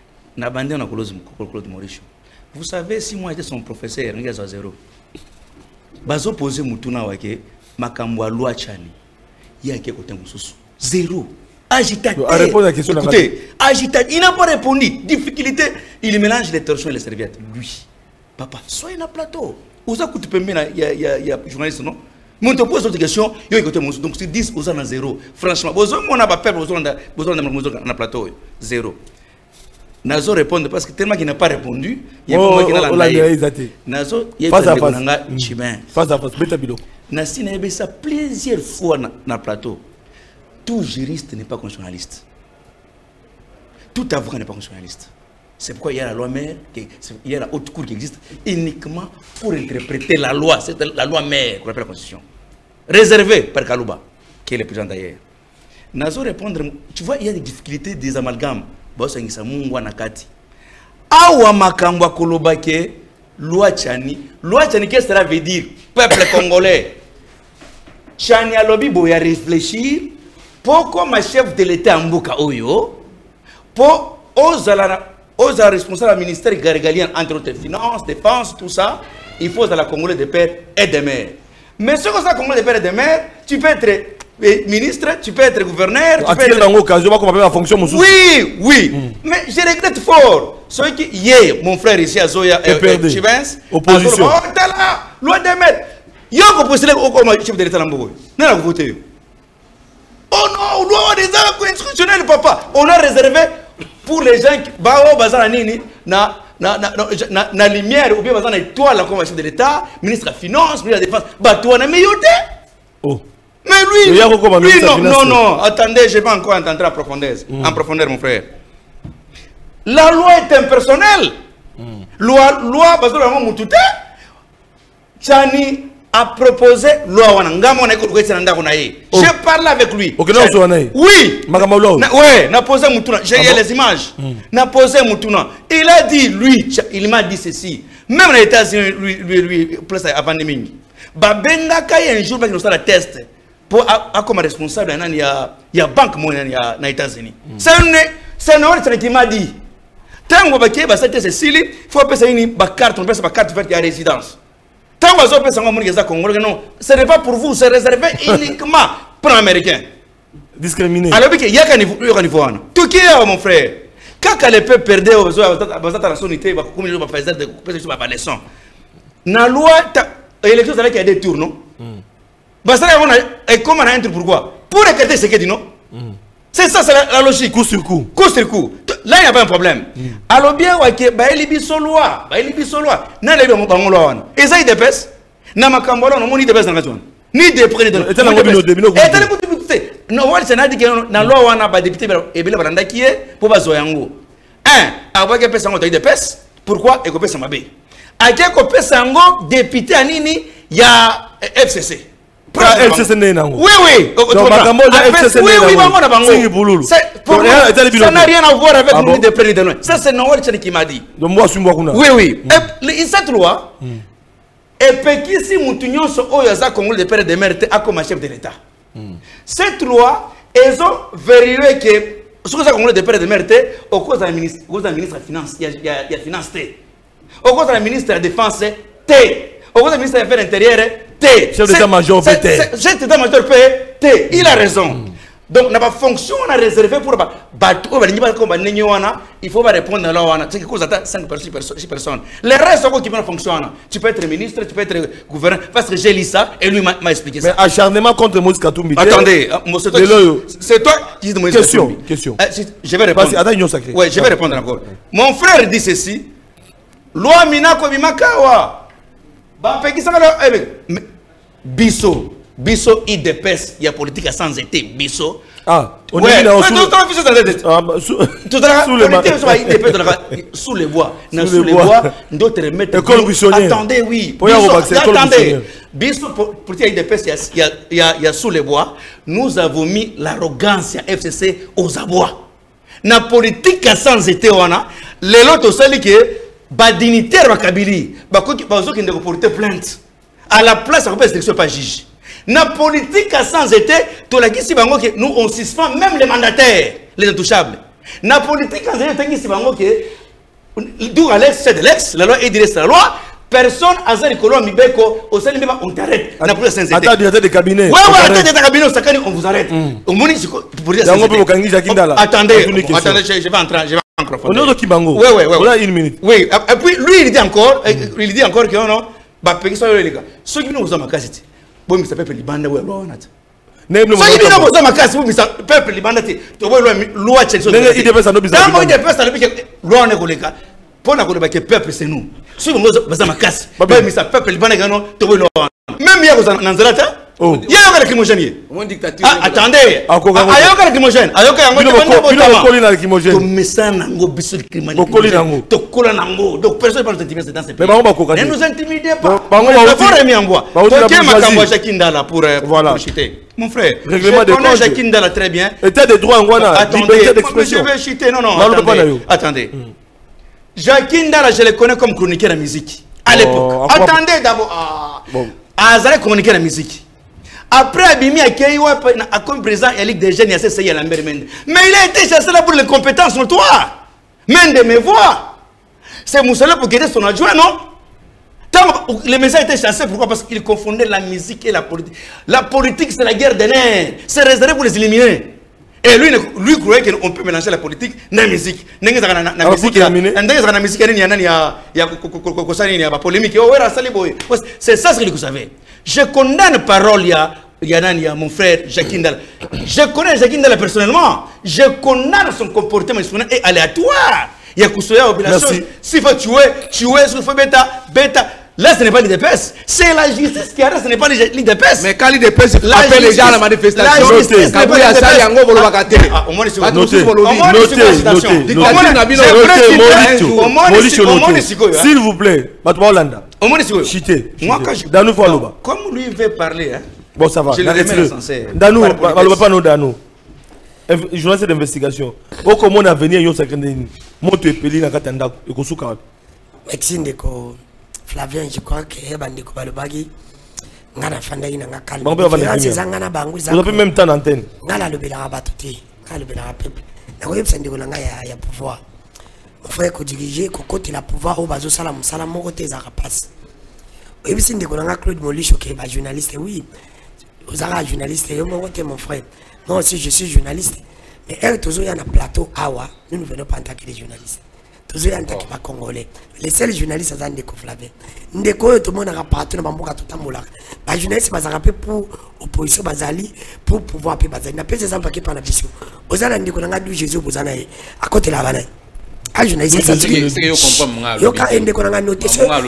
Vous savez, si moi j'étais son professeur, il y a zéro. Bazo posé Moutuna Wake, Makambwa Loi Chani. Il y a quelque chose. Zéro. Agitateur. Écoutez, agitateur. Il n'a pas répondu. Difficulté. Il mélange les torchons et les serviettes. Lui. Papa, soyez dans le plateau. Vous avez écouté, il y a journaliste, non? Moi, je pose d'autres questions. Donc, c'est 10 aux à zéro. Franchement, on n'a pas peur, besoin de plateau. Zéro. Nazo répondre parce que tellement qu'il n'a pas répondu, il y a pas qui n'a Nazo, il y a
face à face, beta bilo.
Nasi n'a eu ça plusieurs fois dans le plateau. Tout juriste n'est pas constitutionnaliste. Tout avocat n'est pas constitutionnaliste. C'est pourquoi il y a la loi mère, il y a la haute cour qui existe uniquement pour interpréter la loi. C'est la loi mère qu'on appelle la Constitution. Réservée par Kalouba, qui est le président d'ailleurs. Nazo répondre, tu vois, il y a des difficultés, des amalgames. Boss ngisa mungu nakati awa makambwa kolobake loi chani qu'est-ce que cela veut dire peuple congolais chani alobi boya réfléchir pourquoi ma chef de l'état mbuka oyo pour aux responsables du ministère régalien entre autres finances défense tout ça il faut à la Congolais de père et de mère mais ce que ça Congolais de père et de mère tu peux être ministre, tu peux être gouverneur, tu peux être...
la fonction.
Oui, oui. Mais je regrette fort. Ceux qui, hier, mon frère ici à Zoya, Chivens,
opposition.
Oh, t'es là, loi des maîtres. Il y a un postulé au chef de l'État Lambourg. N'a pas voté. Oh non, loi des actes institutionnels, papa. On a réservé pour les gens qui, Bao Bazanini, na lumière, ou bien Bazan étoile, comme chef de l'État, ministre de la Finance, ministre de la Défense. Bah, toi, on a meilleur.
Oh.
Mais lui, non, attendez, je vais encore entendre en profondeur, mon frère. La loi est impersonnelle. Loi, parce que la loi Moutouté, Tchani a proposé loi. J'ai parlé avec lui. Oui. Oui, n'a posé Moutouna. J'ai les images. N'a posé Moutouna. Il a dit, lui, il m'a dit ceci. Même les États-Unis, lui, plus avant de Ming. Babenga Kaya un jour, il nous a la test. Pour comme responsable, il y a banque aux États-Unis. C'est un ordre qui m'a dit. Tant que vous avez ceci, il faut passer une carte, on passe la carte de résidence. Tant que vous avez passer non, ce n'est pas pour vous, c'est réservé uniquement pour les Américains.
Discriminé.
Alors, il y a un niveau. Tout qui est, mon frère, quand les peuples perdent, vous avez la sonité, comme ils vont faire des leçons. Dans la loi, l'élection, il y a des tours, non? Et comment on a un truc pourquoi? Pour écarter ce qu'il dit, non? C'est ça, c'est la logique.
Coup sur coup.
Coup sur coup. Là, il n'y a pas un problème. Alors, bien, il y a loi. Il y a loi. Il y a loi. Et ça, il dépasse. Il y a des dépasse dans la zone. Ni des prix de
et
non, c'est dit que dans la loi, on a des députés qui est pour Bazoyango. Avant que personne ait des pèses, pourquoi et que personne m'a bé. À quel que personne député à Nini, il y a FCC.
FCC n'est pas.
Oui, oui. Ça n'a rien à voir avec le de près de nous. Ça, c'est Noël qui m'a dit. Oui, oui. Cette loi, et puis si nous sommes au Congo de près de merde à comme chef de l'État. Cette loi, ils ont vérifié que ce que Congo de près de merde, au cause de la ministre de la Finance, il y a finance T. Au cause de la ministre de la Défense, T. Au cause de la ministre des Affaires intérieures, T.
Chef d'état-major T.
Chef d'état-major T. Il a raison. Donc, la fonction on a réservé pour il faut répondre à la c'est que 5 personnes. Les restes qui fonctionnent. Tu peux être ministre, tu peux être gouverneur. Parce que j'ai lu ça et lui m'a expliqué ça.
Mais acharnement contre Moïse Katumbi.
Attendez, c'est toi qui dis de Moïse Katumbi.
Question.
Je vais répondre. Oui, je vais répondre encore. Mon frère dit ceci. Loi Minako Bimakawa. Bisso, il dépasse, il y a politique sans été, Bisso.
Ah,
on est sous les voies. Sous les voies, d'autres remettent. Attendez, oui. Attendez. Bisso, politique il dépasse, il y a sous les voies. Nous avons mis l'arrogance à FCC aux abois. La politique sans été, on a. Les autres, c'est que. Dignitaire wa Kabili, qui ne porter plainte. À la place, on peut être pas juge. La politique sans été, nous on suspend même les mandataires, les intouchables. La politique sans été, d'où à l'ex, c'est de l'ex, la loi est directe la loi. Personne à Zanikolo Mibeko, au sein de on t'arrête.
Attends, directeur de cabinet.
Oui, attendez, cabinet, on vous arrête. Attendez, je vais entrer.
On a Kibango.
Oui.
Voilà une minute.
Oui, et puis lui il dit encore que non, bah les gars. Ceux qui nous ont ma casse, bon, mais ça peut libanda ou loi. Ceux qui nous ont ma casse, mais ça peut libanda. Tu vois loi Chelsea.
Il dépend de
bizarre. Dans il dépend de loi ne collègue. Pour na collègue peuple c'est nous. Ceux qui nous ont ma casse, mais ça peuple libanda non, tu vois loi. Même hier vous en Nzalata. Oh. Il y a un lacrymogène. Attendez. Il y a un lacrymogène. Il y a un lacrymogène. Donc personne ne peut nous intimider dans ces pays. Ne nous intimidez pas. Il faut remettre en bois. Tu es ma Jacquindala pour chiter. Mon frère, je connais Jacquindala très bien.
État de droit en Guana.
Attendez, je vais chiter. Non, attendez. Jacquindala, je le connais comme chroniqueur de musique. À l'époque. Attendez d'abord. Azalé chroniqueur de musique. Après Abimi a comme président de la Ligue des jeunes, il y a CCI à Lambert Mende. Mais il a été chassé là pour les compétences notoires. Mende me voit. C'est Moussala pour guider son adjoint, non? Le message a été chassé, pourquoi? Parce qu'il confondait la musique et la politique. La politique, c'est la guerre des nerfs. C'est réservé pour les éliminer. Et lui croyait qu'on peut mélanger la politique et la musique. Il y a musique, il y a polémique. C'est ça ce que vous savez. Je condamne parole, il y a mon frère Jacques Ndala. Je connais Jacques Ndala personnellement. Je condamne son comportement et aléatoire. Il y a Koussoya opération. S'il faut tuer, s'il faut bêta. Là, ce n'est pas l'IDPS. C'est la justice qui arrête, ce n'est pas l'IDPS. Mais quand l'IDPS appelle les gens à la manifestation,
s'il vous plaît,
comme lui veut parler,
bon, ça va. Danou, Danou. Journaliste d'investigation. Comment on a venu à Yon Sakandeni, monte Peli na Katanda, et Kosuka.
Maxime Deko, Flavien, je crois que Bandeko Balobagi, Nana Fandaï n'a pas calme. Vous
avez même temps d'antenne.
Nala le Bélara Batouti, Nala le Bélara Peuple. La Royaume Sandegolanga, il y a pouvoir. Mon frère, qu'on dirige, qu'on côté la pouvoir au Bazo Salam, Salam, mon côté, ça passe. Et puis, c'est Claude Molicho qui est journaliste, oui. Vous avez un journaliste, mon côté, mon frère. Moi aussi, je suis journaliste. Mais elle, toujours, il y a un plateau, Awa. Nous ne venons pas en tant que des journalistes. Toujours, il y a un tant que pas congolais. Les seuls journalistes, c'est Ndeko Flavien. Ndeko, tout le monde a partout dans le monde, tout le monde. Les journalistes, ils ont pour l'opposition, pour pouvoir payer. Ils n'ont pas de paquet par la mission. Vous avez Ndeko, vous avez Jésus, vous avez à côté de la vanne. Ah, journaliste, c'est ça. Il y a Ndeko, vous avez noté.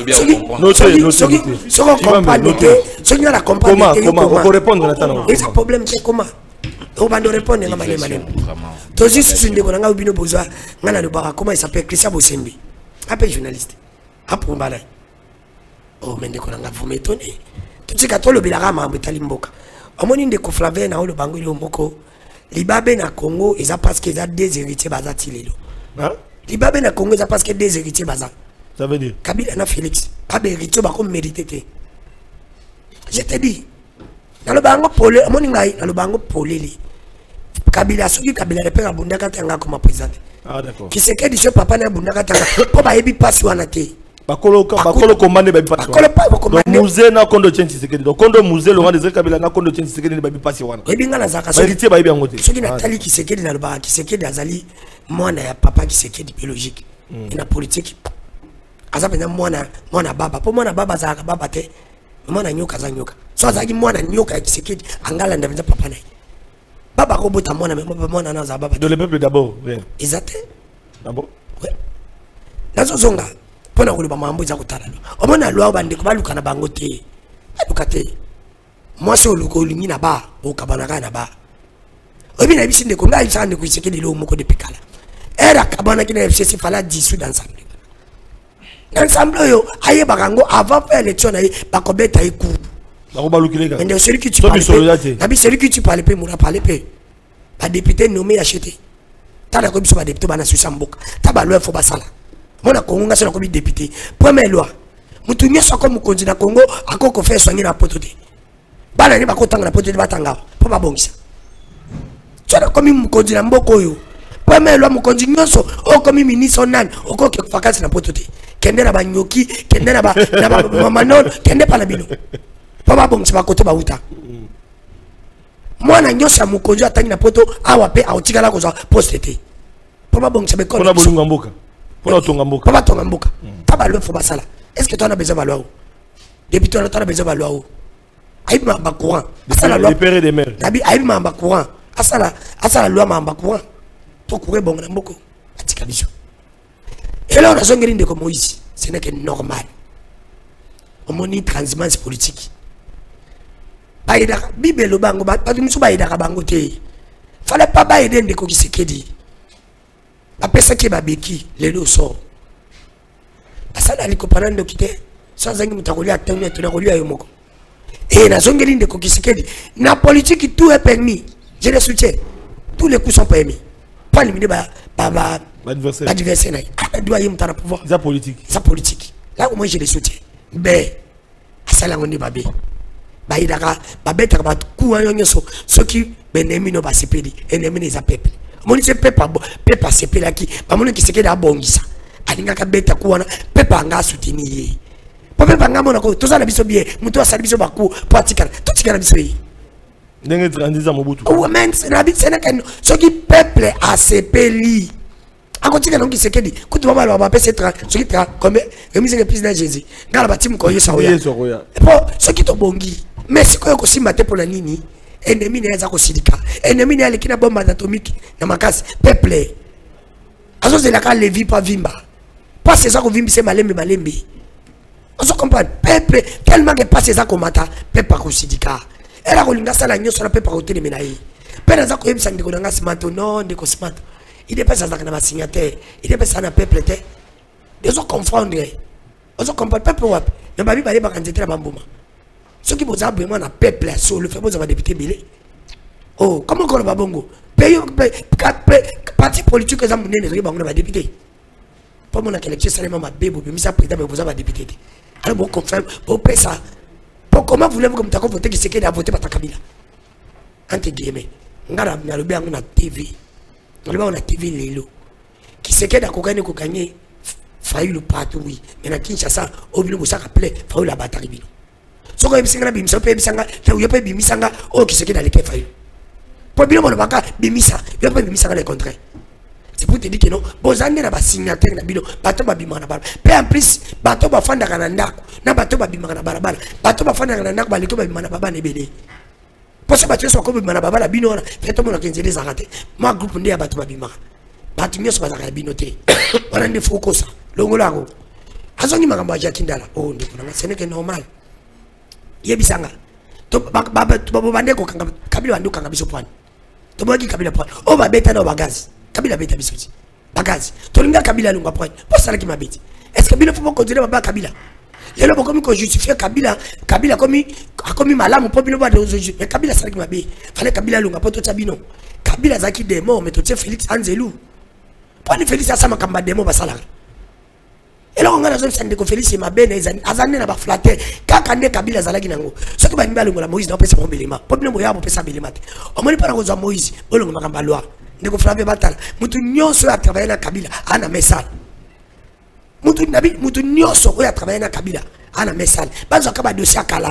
Si on comprend noter, si on a compris,
comment on peut répondre maintenant?
Et ce problème, c'est comment? On va nous répondre à madame. Tous ceux qui sont des bino besoin, comment il s'appelle Christian Bosembi. Appelle journaliste. Après on va là. Oh mais vous m'étonnez. Tout ce que le Bilarama a Talimboka. Au moment de Koflaven na le Bango le Moko, Libabe na Congo, ils ont parce qu'ils ont des héritiers bazatilelo. Libabe na Congo, ils ont parce qu'ils ont des héritiers bazat.
Ça veut dire
Kabila na Félix, pas des héritiers ba comme mérité. Je te dis. Dans le bango polé, mon ingai, dans le bango polé. Kabila soki Kabila le père Bundaka tanga comme président.
Ah d'accord.
Qui c'est que dit ce papa na Bundaka tanga pour ba yebi passe wana te.
Bakolo commandé ba passe. Bakolo
pas commandé.
Musée na kondo tchensi sekedi. Donc kondo musée le roi de Kabila na kondo tchensi sekedi ba passe wana.
Yebi ngala zaka
soki. Héritier ba yebi ngote.
Soki na tali qui sekedi na le ba qui sekedi azali mwana ya papa qui sekedi biologique. Na politique. Azapenda mwana baba. Pour mwana baba zaka baba te. Mwana nyoka za nyoka. So azaki mwana nyoka ya kisekedi angala ndavenza papa naye. Baba robota mwana mais mwana na za baba.
De le peuple d'abord.
Exact.
D'abord.
Ouais. Nazo zonga pona ko ba mambo za kutala. Omona lwa bande ko baluka na bango te. Aluka te. Moi so luko lingi na ba, o kabana kana ba. Obi na bisinde ko ngai sande ko kisekedi lo moko de pikala. Era kabana kina FCC fala 10 dans ensemble. Ensemble yo aye bakango avant faire l'élection na bakobeta iku. Mais celui qui tu parles, celui qui tu parles, moura parler peu. Pas député nommé acheté. T'as la commission de député, bana Samboka. T'as la loi faut basala. Mon a Congo, c'est la commission député. Première loi. Moutounier soit comme Congo, Congo, à quoi qu'on fait soigner la poterie. Bala n'est pas content de la poterie de Batanga. Pour pas bon ça. Tu as comme une Congo Mbokoyo. Première loi, mon continuer, oh comme ministre nan, au quoi que vacances la poterie. Kende na banyoki, kende na ba manon, kende pas la bino. Papa bon c'est pas côté bauta. Moi na nyosa mukonjo atangi na poto awa pe autikala ko za postete. Papa bon c'est be ko.
Pona bolunga mboka. Pona tonga mboka.
Papa tonga mboka. Taba le faut basala. Est-ce que tu as besoin de loi? Depuis tu as besoin de loi. Aïe ma courant. Asala loi.
Libérer des mères.
Nabi aïe ma courant. Asala loi ma courant. To courir bon na mboko. Atika biso. Et là on a zongeri de comme Moïse. Ce n'est que normal. On monite transhumance politique. Baïdaka, Bible le bango, pas de moussou baïdaka bango te. Fallait pas baïder de ko kisekedi. Après ça qui babeki, les lots sort. Asa na liko parando kite, sans zangi mutakoli atenu tunakoli ayo moko. Et na zongeli de ko kisekedi, na politique tout est permis. Je le soutiens. Tous les coups sont permis. Pas limiter adversaire na. Doit y mutana pouvoir.
Ça politique.
Ça politique. Là au moins je le soutiens. Mais asa la ngoni babé. Baïdaka, babeta ba kuwa nyonso soki benemi no basepeli enemi les peuple moni se pepa sepela ki ba moni kiseke da bongisa alinga ka beta kuwa na pepa nga soutenir pepa nga mona ko to za na biso bien muto asali biso baku pratika to tika na biso yi
Ndenge 30 ans Mobutu.
Oh men, c'est que ce qui peuple a sepeli. A continuer donc qui se dit, quand tu vas voir ce qui comme remise le président Jésus. Dans la bâtiment ko yesa oya. Bon, ce qui to bongi. Mais c'est quoi aussi maté pour la nini? Ennemi ne za ko sidika. Ennemi ne aliki na bombe atomique na makasi peuple. Azo de la ka levi pas vimba. Pas c'est ça ko vimbi c'est malembe. On se comprend peuple tellement que pas c'est ça ko mata peuple ko sidika. Elle a roulé ça la nyonso na peuple ko telemena yi. Pena za ko yebisa ndiko na ngasimato non ndiko simato. Il dépasse ça dans la signataire, il dépasse ça dans le peuple. Ils sont confondre. Ils sont comprendre peuple wap. Mais ma vie va aller par candidat à Bambouma. Ceux qui vous ont vraiment un peuple sur le fait vous avez député Bilé. Oh, comment on va bongo? Pays parti politique que ça m'a donné les va député. Pour mon élection ça ma bébé mais ça président vous avez député. Alors bon confirme, bon paye ça. Pour comment voulez-vous comme tu as voté qui c'est qui a voté par ta Kabila? Entre guillemets, ngara na le bien on a TV. On a TV Lelo. Qui sait qu'il y a des gagné Fayoulou partout, oui. Mais dans Kinshasa, au milieu de ça, appelé Fayoulou la bataille. Ce qu'on a dit, c'est que Bimsanga, Bimsanga, oh, qui sait qu'il y a des Fayoulou. Pour bien, on va pas Bimisa, il n'y a pas Bimsanga le contraire. C'est pour te dire que non, bon, années na signataire na bino, bateau ba bimana barabara. Peu en plus, bateau ba fanda kana ndako, na bateau ba bimana barabara. Bateau ba fanda kana ndako ba leko ba bimana baba ne bede. Pour ce bateau soit comme bimana baba la bino, fait tout le monde qui les arrêté. Moi groupe ndé bateau ba bimana. Bateau nyos ba za binoté. On a des faux comme ça. Longolago. Azongi makamba ya kindala. Oh ndiko na c'est que normal. Yebisanga. To baba bande ko kabila bandu kanga biso pwani. To boki kabila pwani. Oh ba beta na bagazi. Kabila beta bisoji. Bagazi. Tolinga kabila lunga pwani. Pour ça qui m'habite. Est-ce que Kabila faut continuer baba Kabila? Les gens comme justifier Kabila comme malamu pour bino ba de aujourd'hui. Mais Kabila ça qui m'habite. Fallait Kabila lunga pour tout ça bino. Kabila zaki demo mais tout Félix Anzelou. Pour ni Félix ça makamba demo ba sala. Et là on a raison de Félix et ma bene azane na ba flatter kaka ne Kabila zalaki nango. Ce que ba nimba lunga la Moïse na pesa mombelema. Pour bino moya pesa belema. On moni para ko Moïse, olonga makamba loi. Ndeko Flavie Batala mutu nyonso a travailler na Kabila ana mesal mutu nyonso a travailler na Kabila ana mesal bazo ka ba dossier kala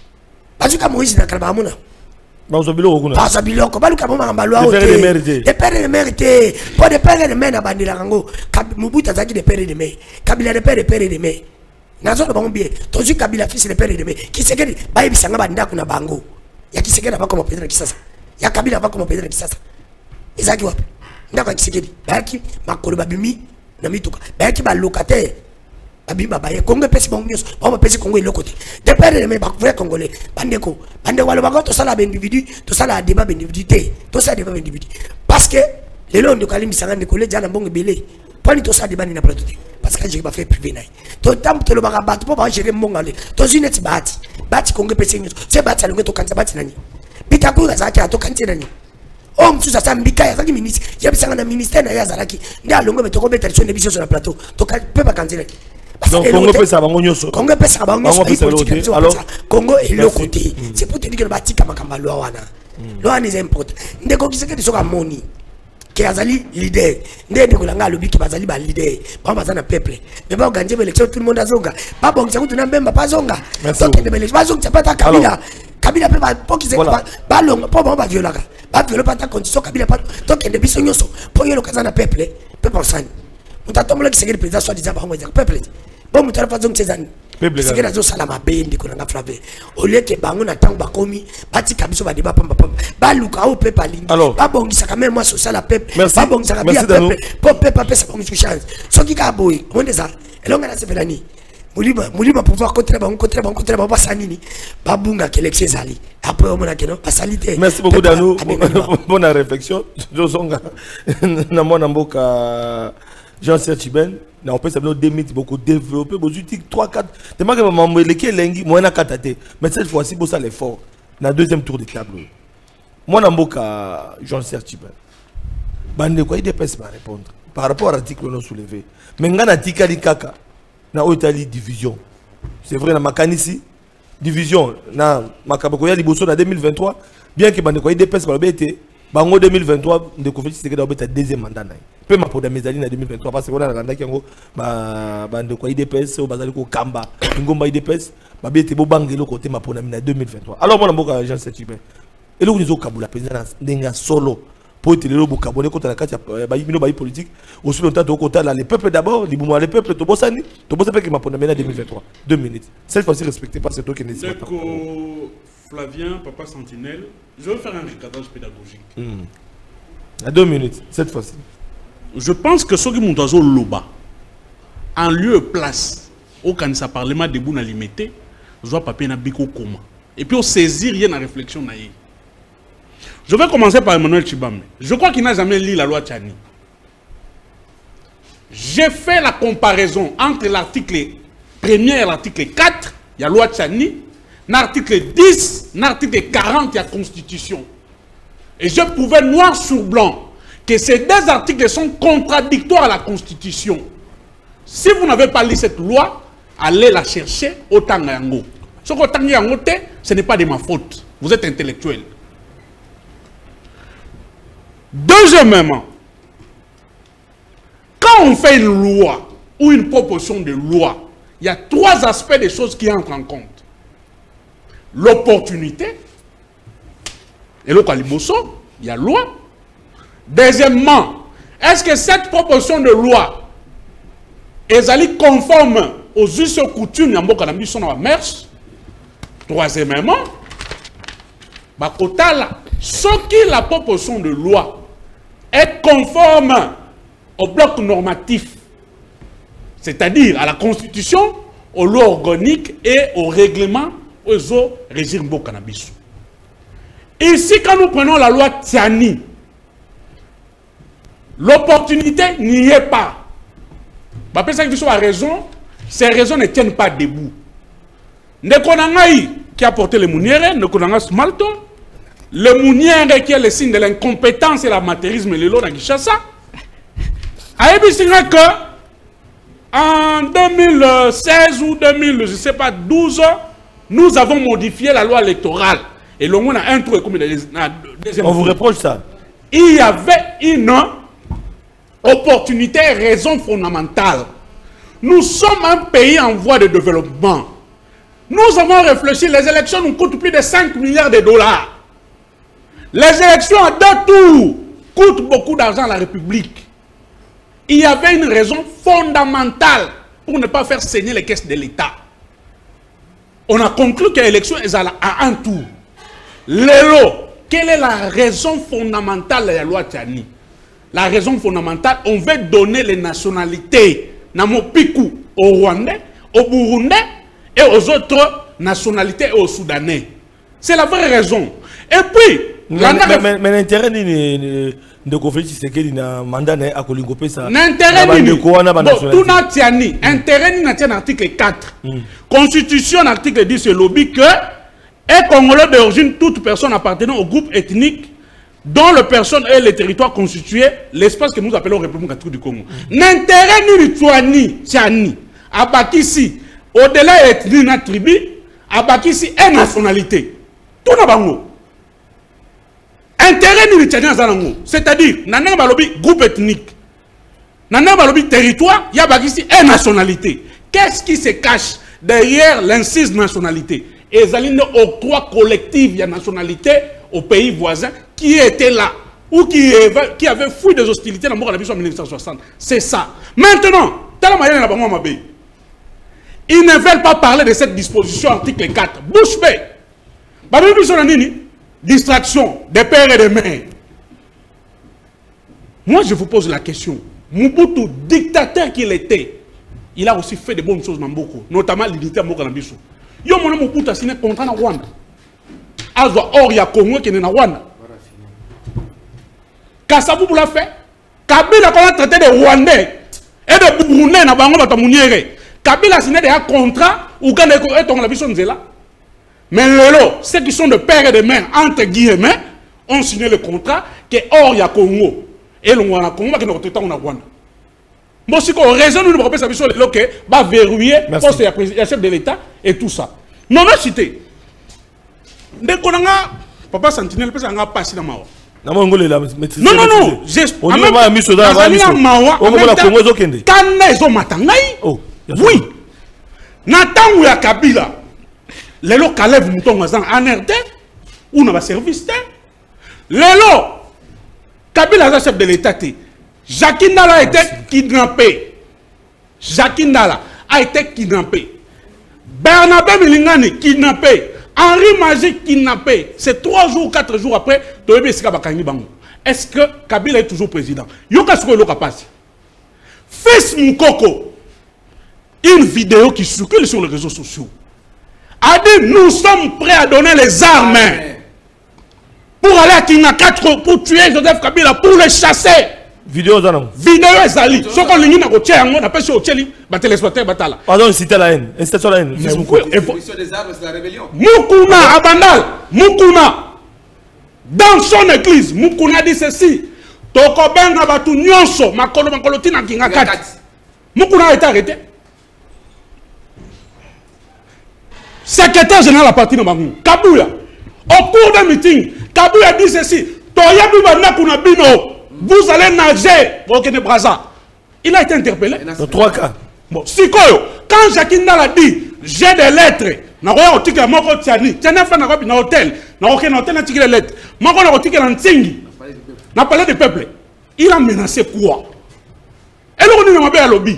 bazo ka Moïse na kala mona
bazo biloko kuna
bazo biloko baluka mama ngamba de père de mérite pour de père de mère na bandila kango Mobutu zaki de père de mère Kabila de père de mère nazo ba ngombie tozu Kabila fils de père de mère kisekedi ba yebisanga banda kuna bango ya kisekedi ba comme président kisasa ya Kabila ba comme président kisasa ezaki wapi ndaka kisekedi bayaki makolo babimi na mituka bayaki ba locataire babima baye Congo pesi bongios ba pesi Congo eloko te de père de mes ba vrai congolais bandeko walo ba to sala ba individu to sala débat ba individu te to sala débat ba individu parce que les lois de kalimi sanga de collège na bongo belé poni to sala débat ni na plateau te parce que j'ai pas fait privé naï to tam to lo ba battu po ba gérer mongale to zineti bati Congo pesi nyos c'est bati alongo to kanza bati nani bitakura zaki to kanza nani oh msusa sambika ya zaki ministre yabisanga na ministère na ya zalaki nda alongo betoko beta sur l'émission sur la plateau to pe ba kanzile
donc Congo pesa bango nyonso
Congo pesa bango nyonso alors Congo est le côté c'est pour te dire que batika makamba loi wana loi ni important ndeko kiseke de soka moni ke azali leader ndende kolanga lobiki bazali ba leader ba bazana peuple mais ba ganje élection tout le monde azonga ba bonga kutu na mbemba pa zonga donc de élection ba zonga pas ta Kabila pe ba pokise ba longa po ba violaka ba viola pas ta condition Kabila pas donc de biso nyonso po yelo kazana peuple sani mutatombola kiseke président soit disant ba ngo peuple bon mutara pas zonga tsezani peuple c'est que nazo salama bendi ko na Flavie au lieu que bango na tango bakomi bati kabiso ba débat pamba ba luka au peuple lingi ba bongisa quand même moi social la peuple ba bongisa ka bien peuple po peuple pesa comme une chance so ki ka boy on est ça et là on a sepelani mulima pouvoir contre ba sanini ba bunga qu'élection zali après on a que non pasalité.
Merci beaucoup Danou bonne réflexion Josonga na mona mboka Jean-Serge Chiben na on peut savoir des mythes beaucoup développé beaucoup 3 4 tellement que maman meleki lengi moi na katate mais cette fois-ci bossa l'effort na deuxième tour de tableau moi na mboka Jean-Serge Chiben bande quoi il dépasse pas répondre par rapport à l'article non soulevé mais ngana tikali kaka na Otali division c'est vrai na makanisi division na makaboko ya liboso na 2023 bien que bande quoi il dépasse pas bête bango 2023 de conflit c'est que d'abord deuxième mandat na peu ma pour da mezali na 2023 parce que on a randa kiango bande quoi IDPS au bazali ko kamba ngomba IDPS ba bete bo bangelo côté ma pour na 2023 alors moi na mboka Jean Serge Chiben et là où kabula président n'enga solo pour être le bokabone contre la carte bino bayi politique aussi longtemps au côté là les peuples d'abord les mouvements les peuples to bosani qui m'a pondé maintenant 2023 2 minutes cette fois-ci respectez pas ce token ici.
Flavien Papa Sentinelle, je veux faire un recadrage pédagogique.
À 2 minutes cette fois-ci.
Je pense que ceux qui montent au Loba en lieu et place au Kanisa Parlement debout na limité, je dois papier na biko comment et puis on saisir rien à réflexion naïe. Je vais commencer par Emmanuel Chibambe. Je crois qu'il n'a jamais lu la loi Tchani. J'ai fait la comparaison entre l'article 1er et l'article 4, il y a la loi Tchani, l'article 10, l'article 40, il y a la Constitution. Et je pouvais noir sur blanc que ces deux articles sont contradictoires à la Constitution. Si vous n'avez pas lu cette loi, allez la chercher au Tangango. Ce n'est pas de ma faute. Vous êtes intellectuel. Deuxièmement, quand on fait une loi ou une proposition de loi, il y a 3 aspects des choses qui entrent en compte. L'opportunité, et le Kaliboso, il y a loi. Deuxièmement, est-ce que cette proposition de loi est conforme aux us et coutumes de mers? Troisièmement, ce qui la proposition de loi est conforme au bloc normatif, c'est-à-dire à la Constitution, aux lois organiques et au règlement aux régime de cannabis. Ici, quand nous prenons la loi Tiani, l'opportunité n'y est pas. Parce que la raison, ces raisons ne tiennent pas debout. Nekonangaï qui a porté le mounière, Nekonanga Smalto, le mounière qui est le signe de l'incompétence et l'amateurisme, le lot dans Kinshasa. Aïe, que en 2016 ou 2000, je ne sais pas, 12, nous avons modifié la loi électorale. Et l'on a un truc comme deuxième.
On vous reproche ça.
Il y avait une opportunité, raison fondamentale. Nous sommes un pays en voie de développement. Nous avons réfléchi, les élections nous coûtent plus de 5 milliards de dollars. Les élections à 2 tours coûtent beaucoup d'argent à la République. Il y avait une raison fondamentale pour ne pas faire saigner les caisses de l'État. On a conclu que l'élection est à 1 tour. Lélo, quelle est la raison fondamentale de la loi Tiani? La raison fondamentale, on veut donner les nationalités Namopiku au Rwandais, au Burundais et aux autres nationalités et aux Soudanais. C'est la vraie raison. Et puis,
mais l'intérêt de conflit, c'est qu'il y a un mandat à Kolingope.
L'intérêt tout n'a Tiani. Intérêt n'a tient article 4. Constitution, article 10, c'est lobby que est congolais d'origine toute personne appartenant au groupe ethnique dont le personne et les territoires constitués l'espace que nous appelons République catholique du Congo. N'intérêt ni Tiani, Abakisi, au-delà ethnie na tribu, Abakisi est nationalité. Tout n'a pas mot. Intérêt ni Tiani Zanango, c'est-à-dire Nana Balobi groupe ethnique, Nana Balobi territoire, Yabakisi est nationalité. Qu'est-ce qui se cache derrière l'incise nationalité? Et Zaline octroi collectif de la nationalité aux pays voisins qui étaient là ou qui avaient fui des hostilités dans le monde en 1960. C'est ça. Maintenant, ils ne veulent pas parler de cette disposition article 4. Bouche bée. Distraction des pères et des mères. Moi, je vous pose la question. Mobutu, dictateur qu'il était, il a aussi fait de bonnes choses dans beaucoup, notamment l'unité à Mokalambissou. Yo mon Mobutu a signé contrat na Rwanda. Azwa or ya Congo qui est na Rwanda. Kasavubu l'a fait. Kabila a traité de Rwandais et de Burundais na bango batamuniere. Kabila a signé des contrats ou quand est on la vision nzela. Mais ceux qui sont de père et de mère entre guillemets ont signé le contrat que or ya Congo et le Congo qui ne traité en Rwanda. Moi, si on raisonne, nous ne pouvons pas savoir que va verrouiller le poste de chef de l'État et tout ça. Non, non, cité. Dès qu'on a Papa Sentinelle, peut-être qu'on a passé dans Mawa. Non, non, non. On a mis ça dans Mawa. On a mis ça dans oui. Nathan ou ya Kabila. Les locaux lèvent mouton en RD ou dans le service. Lelo, Kabila est chef de l'État. Jacques Ndala a été kidnappé. Jacques Ndala a été kidnappé. Bernabé Milingani kidnappé. Henri Magique kidnappé. C'est 3 jours, 4 jours après. Est-ce que Kabila est toujours président? Yoka Skoyoka passe. Fils Moukoko. Une vidéo qui circule sur les réseaux sociaux. A dit nous sommes prêts à donner les armes. Pour aller à Kinga 4 pour tuer Joseph Kabila, pour le chasser.
Vidéo Zanam.
Vidéo Ezali. Ce qu'on ligne au tien, on appelle sur Tcheli, téléspectateur Batala.
Pardon, c'était la haine. Incitation à la haine.
La mission des armes, c'est la rébellion.
Mukuna, Abandal, Mukuna. Dans son église, Mukuna dit ceci. Toko benga batu nyonso, makolo tina Kinga 4. Mukuna a été arrêté. Secrétaire général à partir de Bangou. Kabouya. Au cours d'un meeting, Kabouya dit ceci. Toya Bibana Kuna Bino. Vous allez nager au Kenya Braza. Il a été interpellé.
Dans 3 cas.
Bon, Sikoyo, quand Jacques Ndala dit j'ai des lettres, n'a pas tika moko tiani, tiani fa na ko na hôtel, na aucun hôtel na tika les lettres. Moko na tika na Ntingi. Na parlé du peuple. Il a menacé quoi? Et le on a lobby.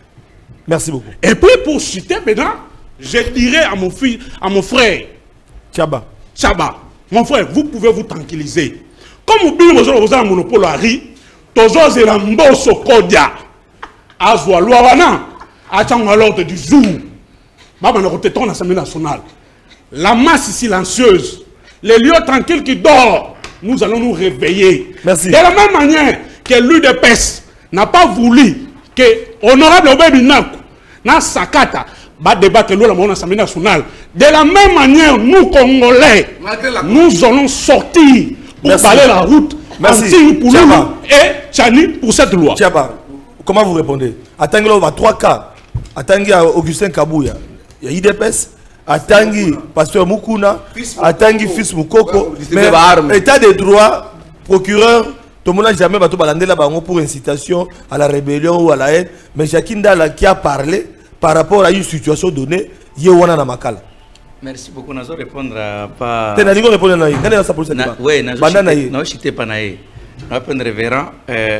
Merci beaucoup.
Et puis pour citer maintenant, je dirais à mon fils, à mon frère
Tchaba.
Tchaba, mon frère, vous pouvez vous tranquilliser. Comme vous avez un monopole à riz, toujours c'est la mbosso kodia. Azwa Louawana, attends l'ordre du jour. Baba n'a pas l'Assemblée nationale. La masse silencieuse, les lieux tranquilles qui dorment, nous allons nous réveiller.
Merci.
De la même manière que l'UDPS n'a pas voulu que Honorable Obebi Nakou, n'a sakata, va débattre l'Assemblée nationale. De la même manière, nous Congolais, nous allons sortir pour balayer la route. Merci pour nous et Chani pour cette loi.
Tchaba, comment vous répondez? Attendez, il y a 3 cas. Attendez, Augustin Kabouya. Il y a IDPS. Attendez, Pasteur Mukuna. Attendez, Fils Moukoko. Mais état de droit, procureur, tout le monde n'a jamais battu Balandela pour incitation à la rébellion ou à la haine. Mais Jacques Ndala qui a parlé par rapport à une situation donnée, il y a Wana Namakala.
Merci beaucoup. Nazo répondre à pas.
Tu n'as pas répondu à ça.
Oui, Nazo. Non, je n'étais pas naïf. Je vais prendre révérend.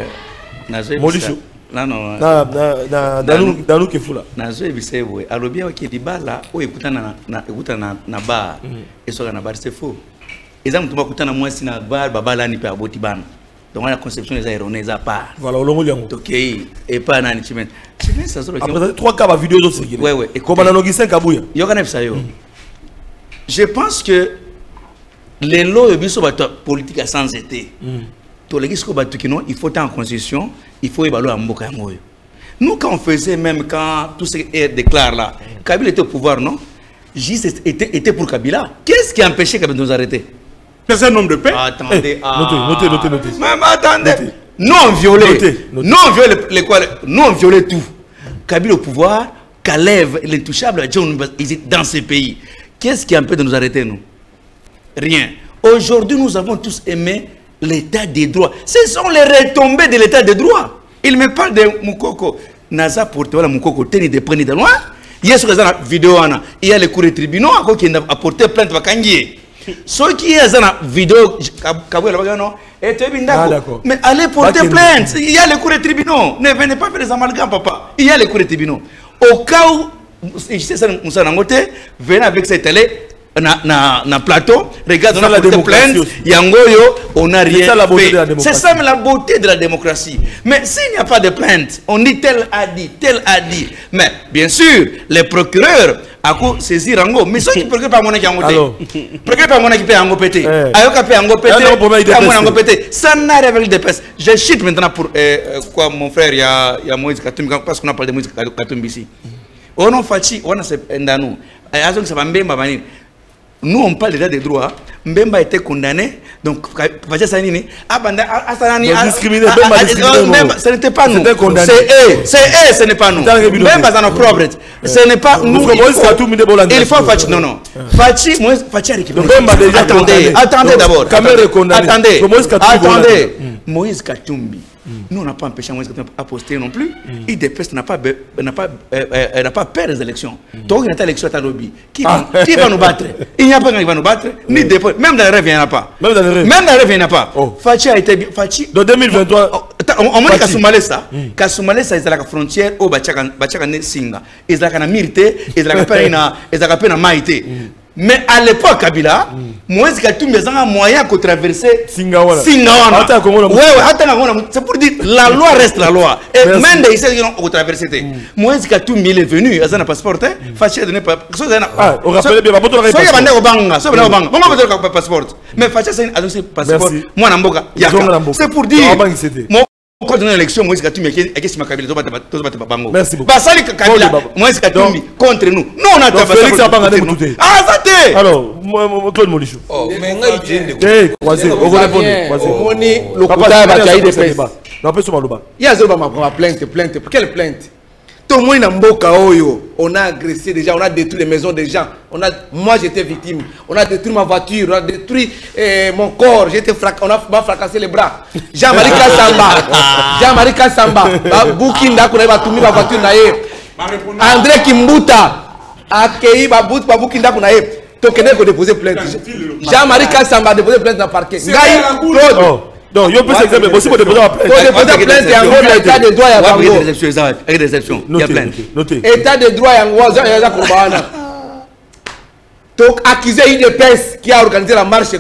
Nazo.
Molicho.
Non, non.
Dans nous qui fou là.
Nazo ebise oui. Alors bien qui dit bala, ou écoutant na bar. Et sur na bar c'est faux. Et ça me tombe écoutant na moi si na bar babala ni pa boti ban. Donc la conception des erronée à part.
Voilà, on l'a dit.
OK. Et pas na nichimen.
Après 3 cas vidéo aussi.
Ouais ouais.
Comme on a Augustin Kabouya.
Yo kana ça yo. Je pense que les lois de politique à sans été. Il faut en constitution, il faut évaluer en Mboka. Nous, quand on faisait, même quand tout ce qui est déclaré là, Kabila était au pouvoir, non? Juste était pour Kabila. Qu'est-ce qui a empêché Kabila de nous arrêter?
C'est un homme de paix.
Attendez.
Notez.
Même attendez. Nous, on violait. Nous, on violait tout. Kabila au pouvoir, Kalev, l'intouchable, ils étaient dans ces pays. Qu'est-ce qui empêche de nous arrêter, nous? Rien. Aujourd'hui, nous avons tous aimé l'état des droits. Ce sont les retombées de l'état des droits. Il me parle de Moukoko. Naza porté voilà Moukoko, teni de prendre de loin. Il y a sur la vidéo, il y a les cours de tribunaux qui ont apporté plainte à Kangié. Ceux qui ont la vidéo, mais allez porter plainte. Il y a les cours de tribunaux. Ne venez pas faire des amalgames, papa. Il y a les cours de tribunaux. Au cas où, venez avec cette télé. Na plateau, regarde, on a porté plainte, Yangoyo, on n'a rien fait. C'est ça la beauté de la démocratie. Mais s'il n'y a pas de plainte, on dit tel a dit, tel a dit. Mais bien sûr, les procureurs à saisir Rango, mais ceux qui procurent pas mon équipe, procureur pas mon équipe Yango pété, Ayoka peut Yango pété, ça n'a rien avec le DPS. Je chute maintenant pour quoi mon frère, il y a Moïse Katumbi, parce qu'on a parlé de Moïse Katumbi ici. On a fait, on a ce Ndano, Azong Sabambemba Banine. Nous, on parle déjà des droits. Mbemba a été condamné. Donc, ce n'était pas nous. C'est eux, ce n'est pas nous. Mbemba, c'est nos propres. Ce n'est pas nous. Il faut Fachi. Non, non. Fachi a récupéré. Attendez d'abord. Attendez. Moïse Katumbi Nous, on n'a pas empêché Moïse Katumbi à poster non plus. IDPS n'a pas peur des élections. Donc, il y a une élection à lobby. Qui va nous battre? Il n'y a pas qui va nous battre. Ni DPS. Même dans les rêves, il n'y en a pas. Même dans les rêves, il n'y en a pas. Fachi a été bien. Dans 2023. On m'a dit qu'à ça, ils ont la frontière au Bachakane Singa. Ils ont la Mirte, ils ont la Maïté. Mais à l'époque, Kabila, Moïse Katumbi a un moyen de traverser Singawana. C'est pour dire la loi reste la loi. Et même des ici, ils ont traversé. Moïse Katumbi il est venu, il a un passeport. Fachi a donné pas. On rappelle bien, mais Fachi a un passeport. Moi, c'est pour dire. Quand on a l'élection, Moïse Katumbi est Kabila. Merci beaucoup. Basali Kabila, Moïse Katumbi contre nous. Nous, on a ta Félix Abangane. Ah, ça t'est. Alors, Claude Molichou. Oh, mais croisez, on va répondre. On est le Kouta Bataille des Pes. Il y a ma plainte. Quelle plainte? Tout le monde on a agressé déjà, on a détruit les maisons des gens. Moi j'étais victime. On a détruit ma voiture, on a détruit mon corps. On a fracassé les bras. Jean-Marie Kassamba. Boukinda, on a tout mis ma voiture. André Kimbuta a accueilli ma Boukinda. Donc, on a déposé plainte. Jean-Marie Kassamba a déposé plainte dans le parquet. Donc, il y a plus d'exemples possible de déposer la plainte. Pour déposer plainte, il y a un gros état de droit. Il y a des exceptions. Il y a plainte. État de droit, il y a un gros état. Donc, accusé IDPS qui a organisé la marche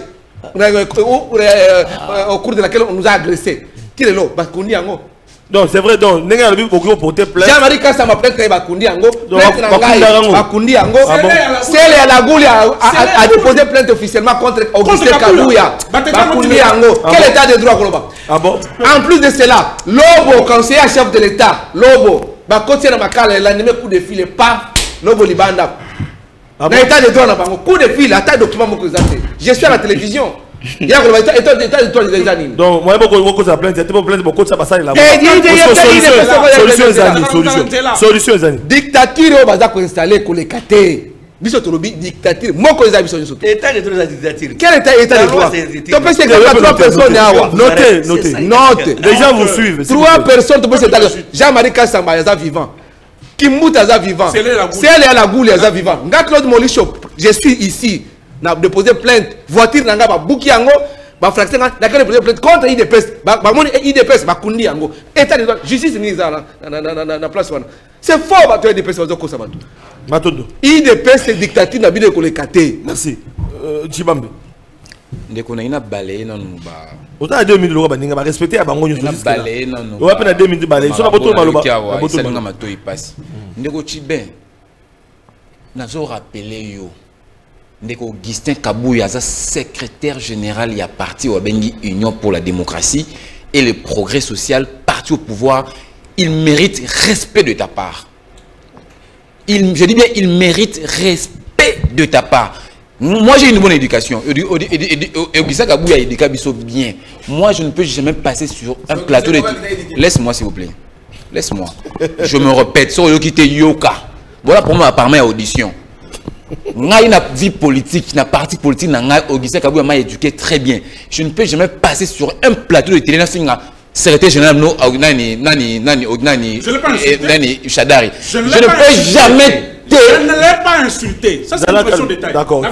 au cours de laquelle on nous a agressés. Qui est là? Bakundi Ango. Donc, c'est vrai, donc, nous avons beaucoup porté plainte. Jean-Marie Kassa m'a plainte Bakundi Ango. Bakundi Ango. Celle à la Gouli a déposé plainte officiellement contre Augustin Kalouya. Bakundi Ango. Quel état de droit global? En plus de cela, Lobo, conseiller chef de l'État, Lobo, Bakoti Namakala, l'animé coup de fil, pas Lobo Libanda. L'état de droit n'a pas coup de fil, attaque document je suis à la télévision. Il y a un état de droit des années. Donc, moi, beaucoup de plainte, c'est beaucoup de beaucoup de ça passe là. Solution les années. Dictature au bazar qu'on installé pour les catés. Bisotolobi dictature. Moi qu'on les a bisous. État de droit de dictature. Quel état de droit? Donc parce que 3 personnes notez. Les gens vous suivent. 3 personnes tu peux Jean-Marie Kassamba est vivant. Kimbuta est vivant. C'est à la Gouli est vivant. Nga Claude Molichou, je suis ici. N'a déposé plainte voiture nanga ba buki yango ba fractionné n'a déposé plainte contre IDPS ba mon IDPS ba kundi yango état de droit justice ni za na place wana c'est faux ba to IDPS ba ko sabatu matondo IDPS c'est dictature na bide ko le katé. Merci Chibambe ndeko na ina balé non ba ota 2 minutes ba ninga ba respecter ba ngonyo justice balé non on va peine 2 minutes balé so ba boto maloba boto nga mato ipasi ndeko Chiben nazo rappeler yo Ndeko Augustin Kabouya, secrétaire général, il y a parti au Bengi Union pour la démocratie et le progrès social, parti au pouvoir. Il mérite respect de ta part. Je dis bien, il mérite respect de ta part. Moi, j'ai une bonne éducation. Augustin Kabouya a éduqué bien. Moi, je ne peux jamais passer sur un plateau de... Laisse-moi, s'il vous plaît. Laisse-moi. Je me répète, sur Yokite Yoka. Voilà pour moi, par ma audition. N'a une vie politique, n'a parti politique, n'a Augustin Kabouya m'a éduqué très bien. Je ne peux jamais passer sur un plateau de télé, secrétaire général, Chadari. Je ne peux jamais. Je ne l'ai pas insulté. Ça, c'est une question de détail. D'accord.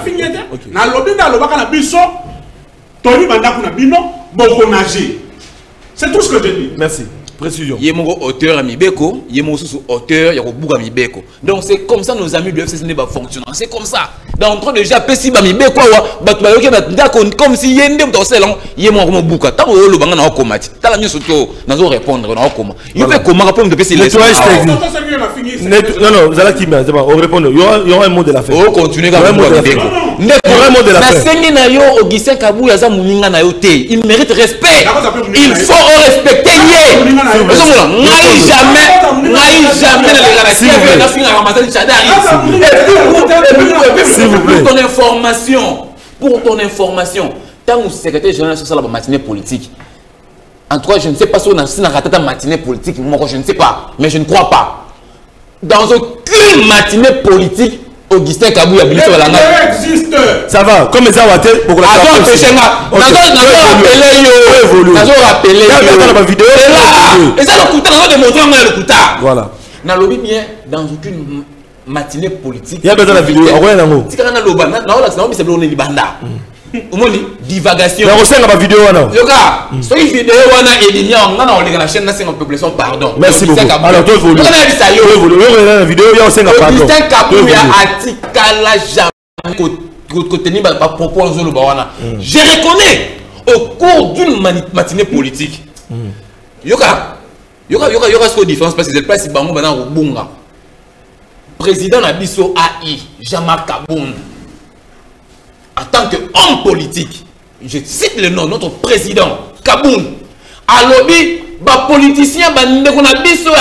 C'est tout ce que je dis. Merci. Précision. Il y a mon auteur à Mibeko, il y a mon auteur, il y a mon Mibeko. Donc c'est comme ça nos amis du FCC n'est pas fonctionnant. C'est comme ça. Dans le train de déjà Pessi Mibeko, comme si il y a un salon, il y a mon bouka. Tant que le bangan a combattu, tant que nous allons répondre, on a comment. Il fait comment répondre de Pessi les non, vous allez qui m'a on répond. Il y aura un mot de la fête. On continue à Mibeko. Il y aura un mot de la fête. Augustin Kabouya, il mérite respect. Il faut respecter. Pour ton information, tant que secrétaire général sur la matinée politique, en tout cas, je ne sais pas si on a raté la matinée politique, moi je ne sais pas, mais je ne crois pas. Dans aucune matinée politique, Augustin Kabouya Bilito Balanga.
Ça va, comme les Awate, pour la
rappeler. Et ça, le Kouta, on va démontrer le Kouta.
Voilà.
Dans le bien, dans aucune matinée politique.
Il y a besoin de la vidéo.
Si tu as le Banda, c'est le Libanda. Divagation.
Mais on sait la vidéo.
Yoga, cette vidéo, on a éliminé, on a la chaîne nationale de population, pardon.
Merci beaucoup. Alors, toi, vous la vidéo, il y a aussi la pardon.
Augustin Kabouya a dit qu'à la jamais côté ni propos en zone bawana. Je reconnais au cours d'une matinée politique. Yoga ce qu'on différence parce que c'est pas si bango bana au bunga. Président Nabiso AI, Jean-Marc Kaboun. En tant qu'homme politique, je cite le nom, notre président, Kaboun, à lobby, les politiciens, les politiciens,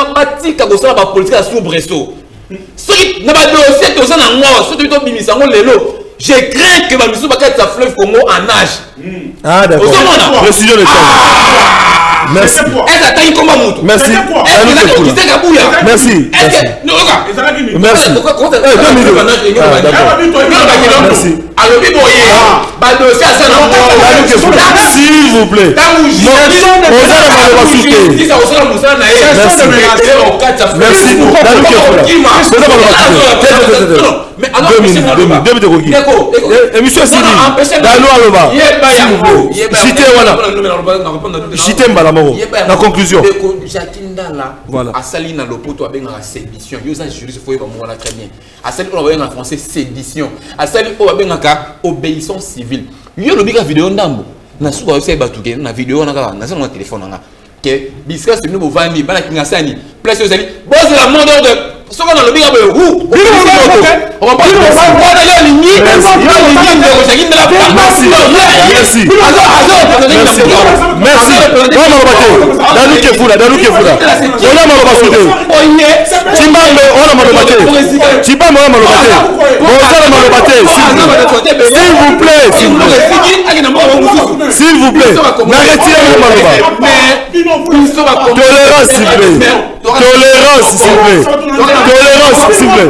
je crains que les fleuve Congo en nage.
Ah d'accord. Précision de merci. Merci. Merci. S'il vous plaît. La conclusion.
Voilà. Asali na lopoto abenga sédition. Yo ça juriste faut y très bien. Asali on va en français sédition. Asali on va benga obéissance civile. Yo le bika vidéo ndambo. Na suba aussi batuke na vidéo na ka na sa téléphone na. Que biska c'est nous vandi bana kinga sani. Place osali. Boss la monde de ce qu'on a le bika où on va pas yo lingi.
Merci. Merci. S'il vous plaît, n'arrêtez pas tolérance, s'il vous plaît. Tolérance, s'il vous plaît. Tolérance, s'il vous plaît.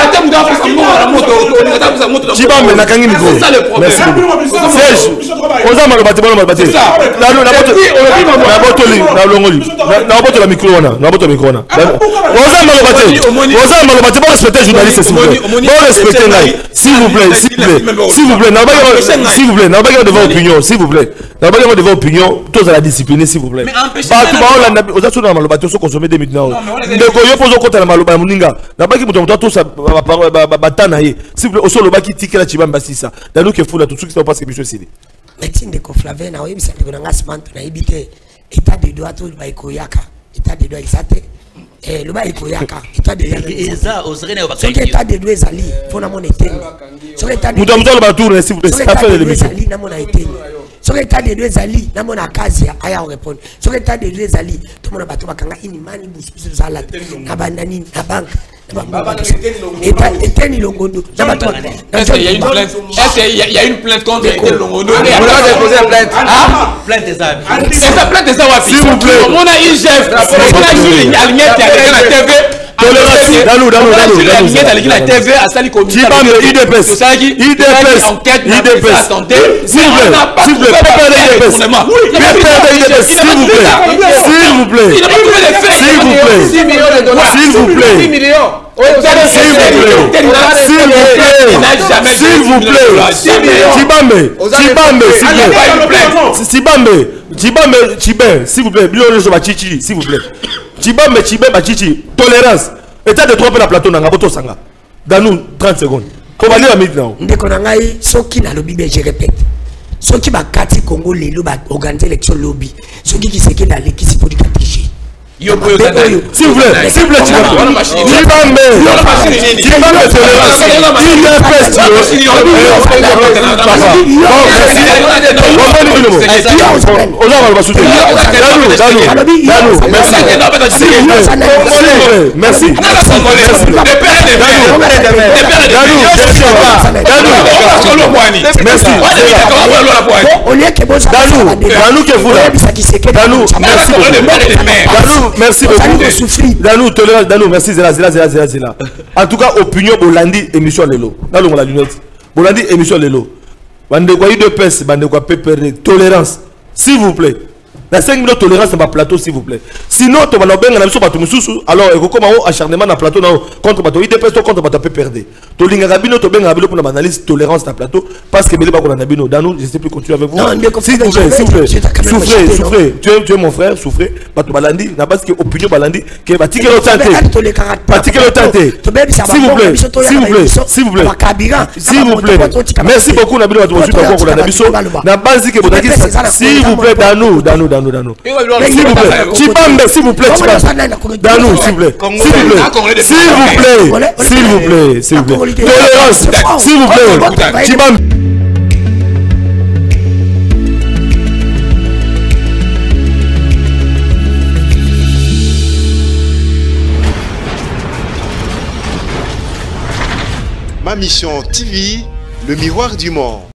Merci beaucoup. Serge, on a mal battu, on a battu. La micro, on a micro. On a respecter journaliste, s'il vous plaît. S'il vous plaît, s'il vous plaît, s'il vous plaît, s'il vous plaît, n'avez devant opinion, s'il vous plaît. N'avez devant opinion, tous à la discipline, s'il vous plaît. Aux autres, on a battu, on consomme des minutes. Le Koyo pose au côté de la Maloba Muninga. N'avez pas tous à Batanaï. S'il vous plaît, au sol, le baki tique la Chibamba Sissa. Dans nous qui fou là, tout ce qui se passe, c'est que je suis.
Médecine de Koflaven, on a eu ça de l'engagement, on a évité état de droit, tout le Baïkoyaka, état de droit exact. Et le Baïkoyaka, état de droit. Ce qui est état de droit, Zali, faut n'a mon été. Ce qui est état de droit,
s'il vous plaît, ça fait l'émission.
N'a mon été. Ce qui est état de droit, Zali, n'a mon Akasia, à répondre. Ce qui est état de droit, Zali, tout le monde a battu Bakanga, il mani bousse, Zalat, Nabanani, Nabank. Il y
a une plainte contre Etienne Longondo.
S'il vous plaît.
On a eu chef. On a eu la TV.
Tolérance. État de tromper la plateau dans la sanga. Dans nous 30 secondes. Comment aller la maintenant?
Ndekonangai soki na lobby je répète. Soki ba kati Congo lelo ba organiser élection lobby. Soki qui sait que dans l'équipe politique tricher.
S'il vous plaît,
s'il vous plaît, merci. merci beaucoup. Danou, merci Zela. En tout cas, opinion Bolandi émission Lelo. Dans la lunette. Bolandi émission Lelo. Bande quoi de pèse, bande quoi pépère, tolérance. S'il vous plaît. La 5 minutes de tolérance dans ma plateau, s'il vous plaît. Sinon, tu vas bien alors, il faut comme acharnement dans plateau contre bateau. Il dépêche contre bateau perdre. Tu as bien pour une analyse tolérance dans plateau parce que Bélé Bakona Nabino, Danou, je ne sais plus continuer avec vous. S'il vous plaît, souffrez. Tu es mon frère, souffrez. Bateau Balandi, n'a pas ce que opinion Balandi, qui va tirer le tenté. S'il vous plaît. Merci beaucoup, Nabino, n'a pas dit que s'il vous plaît, Danou. Chibambe, s'il vous plaît. Danou, s'il vous plaît. S'il vous plaît. Tolérance, s'il vous plaît. Chibambe.
Ma mission TV, le miroir du monde.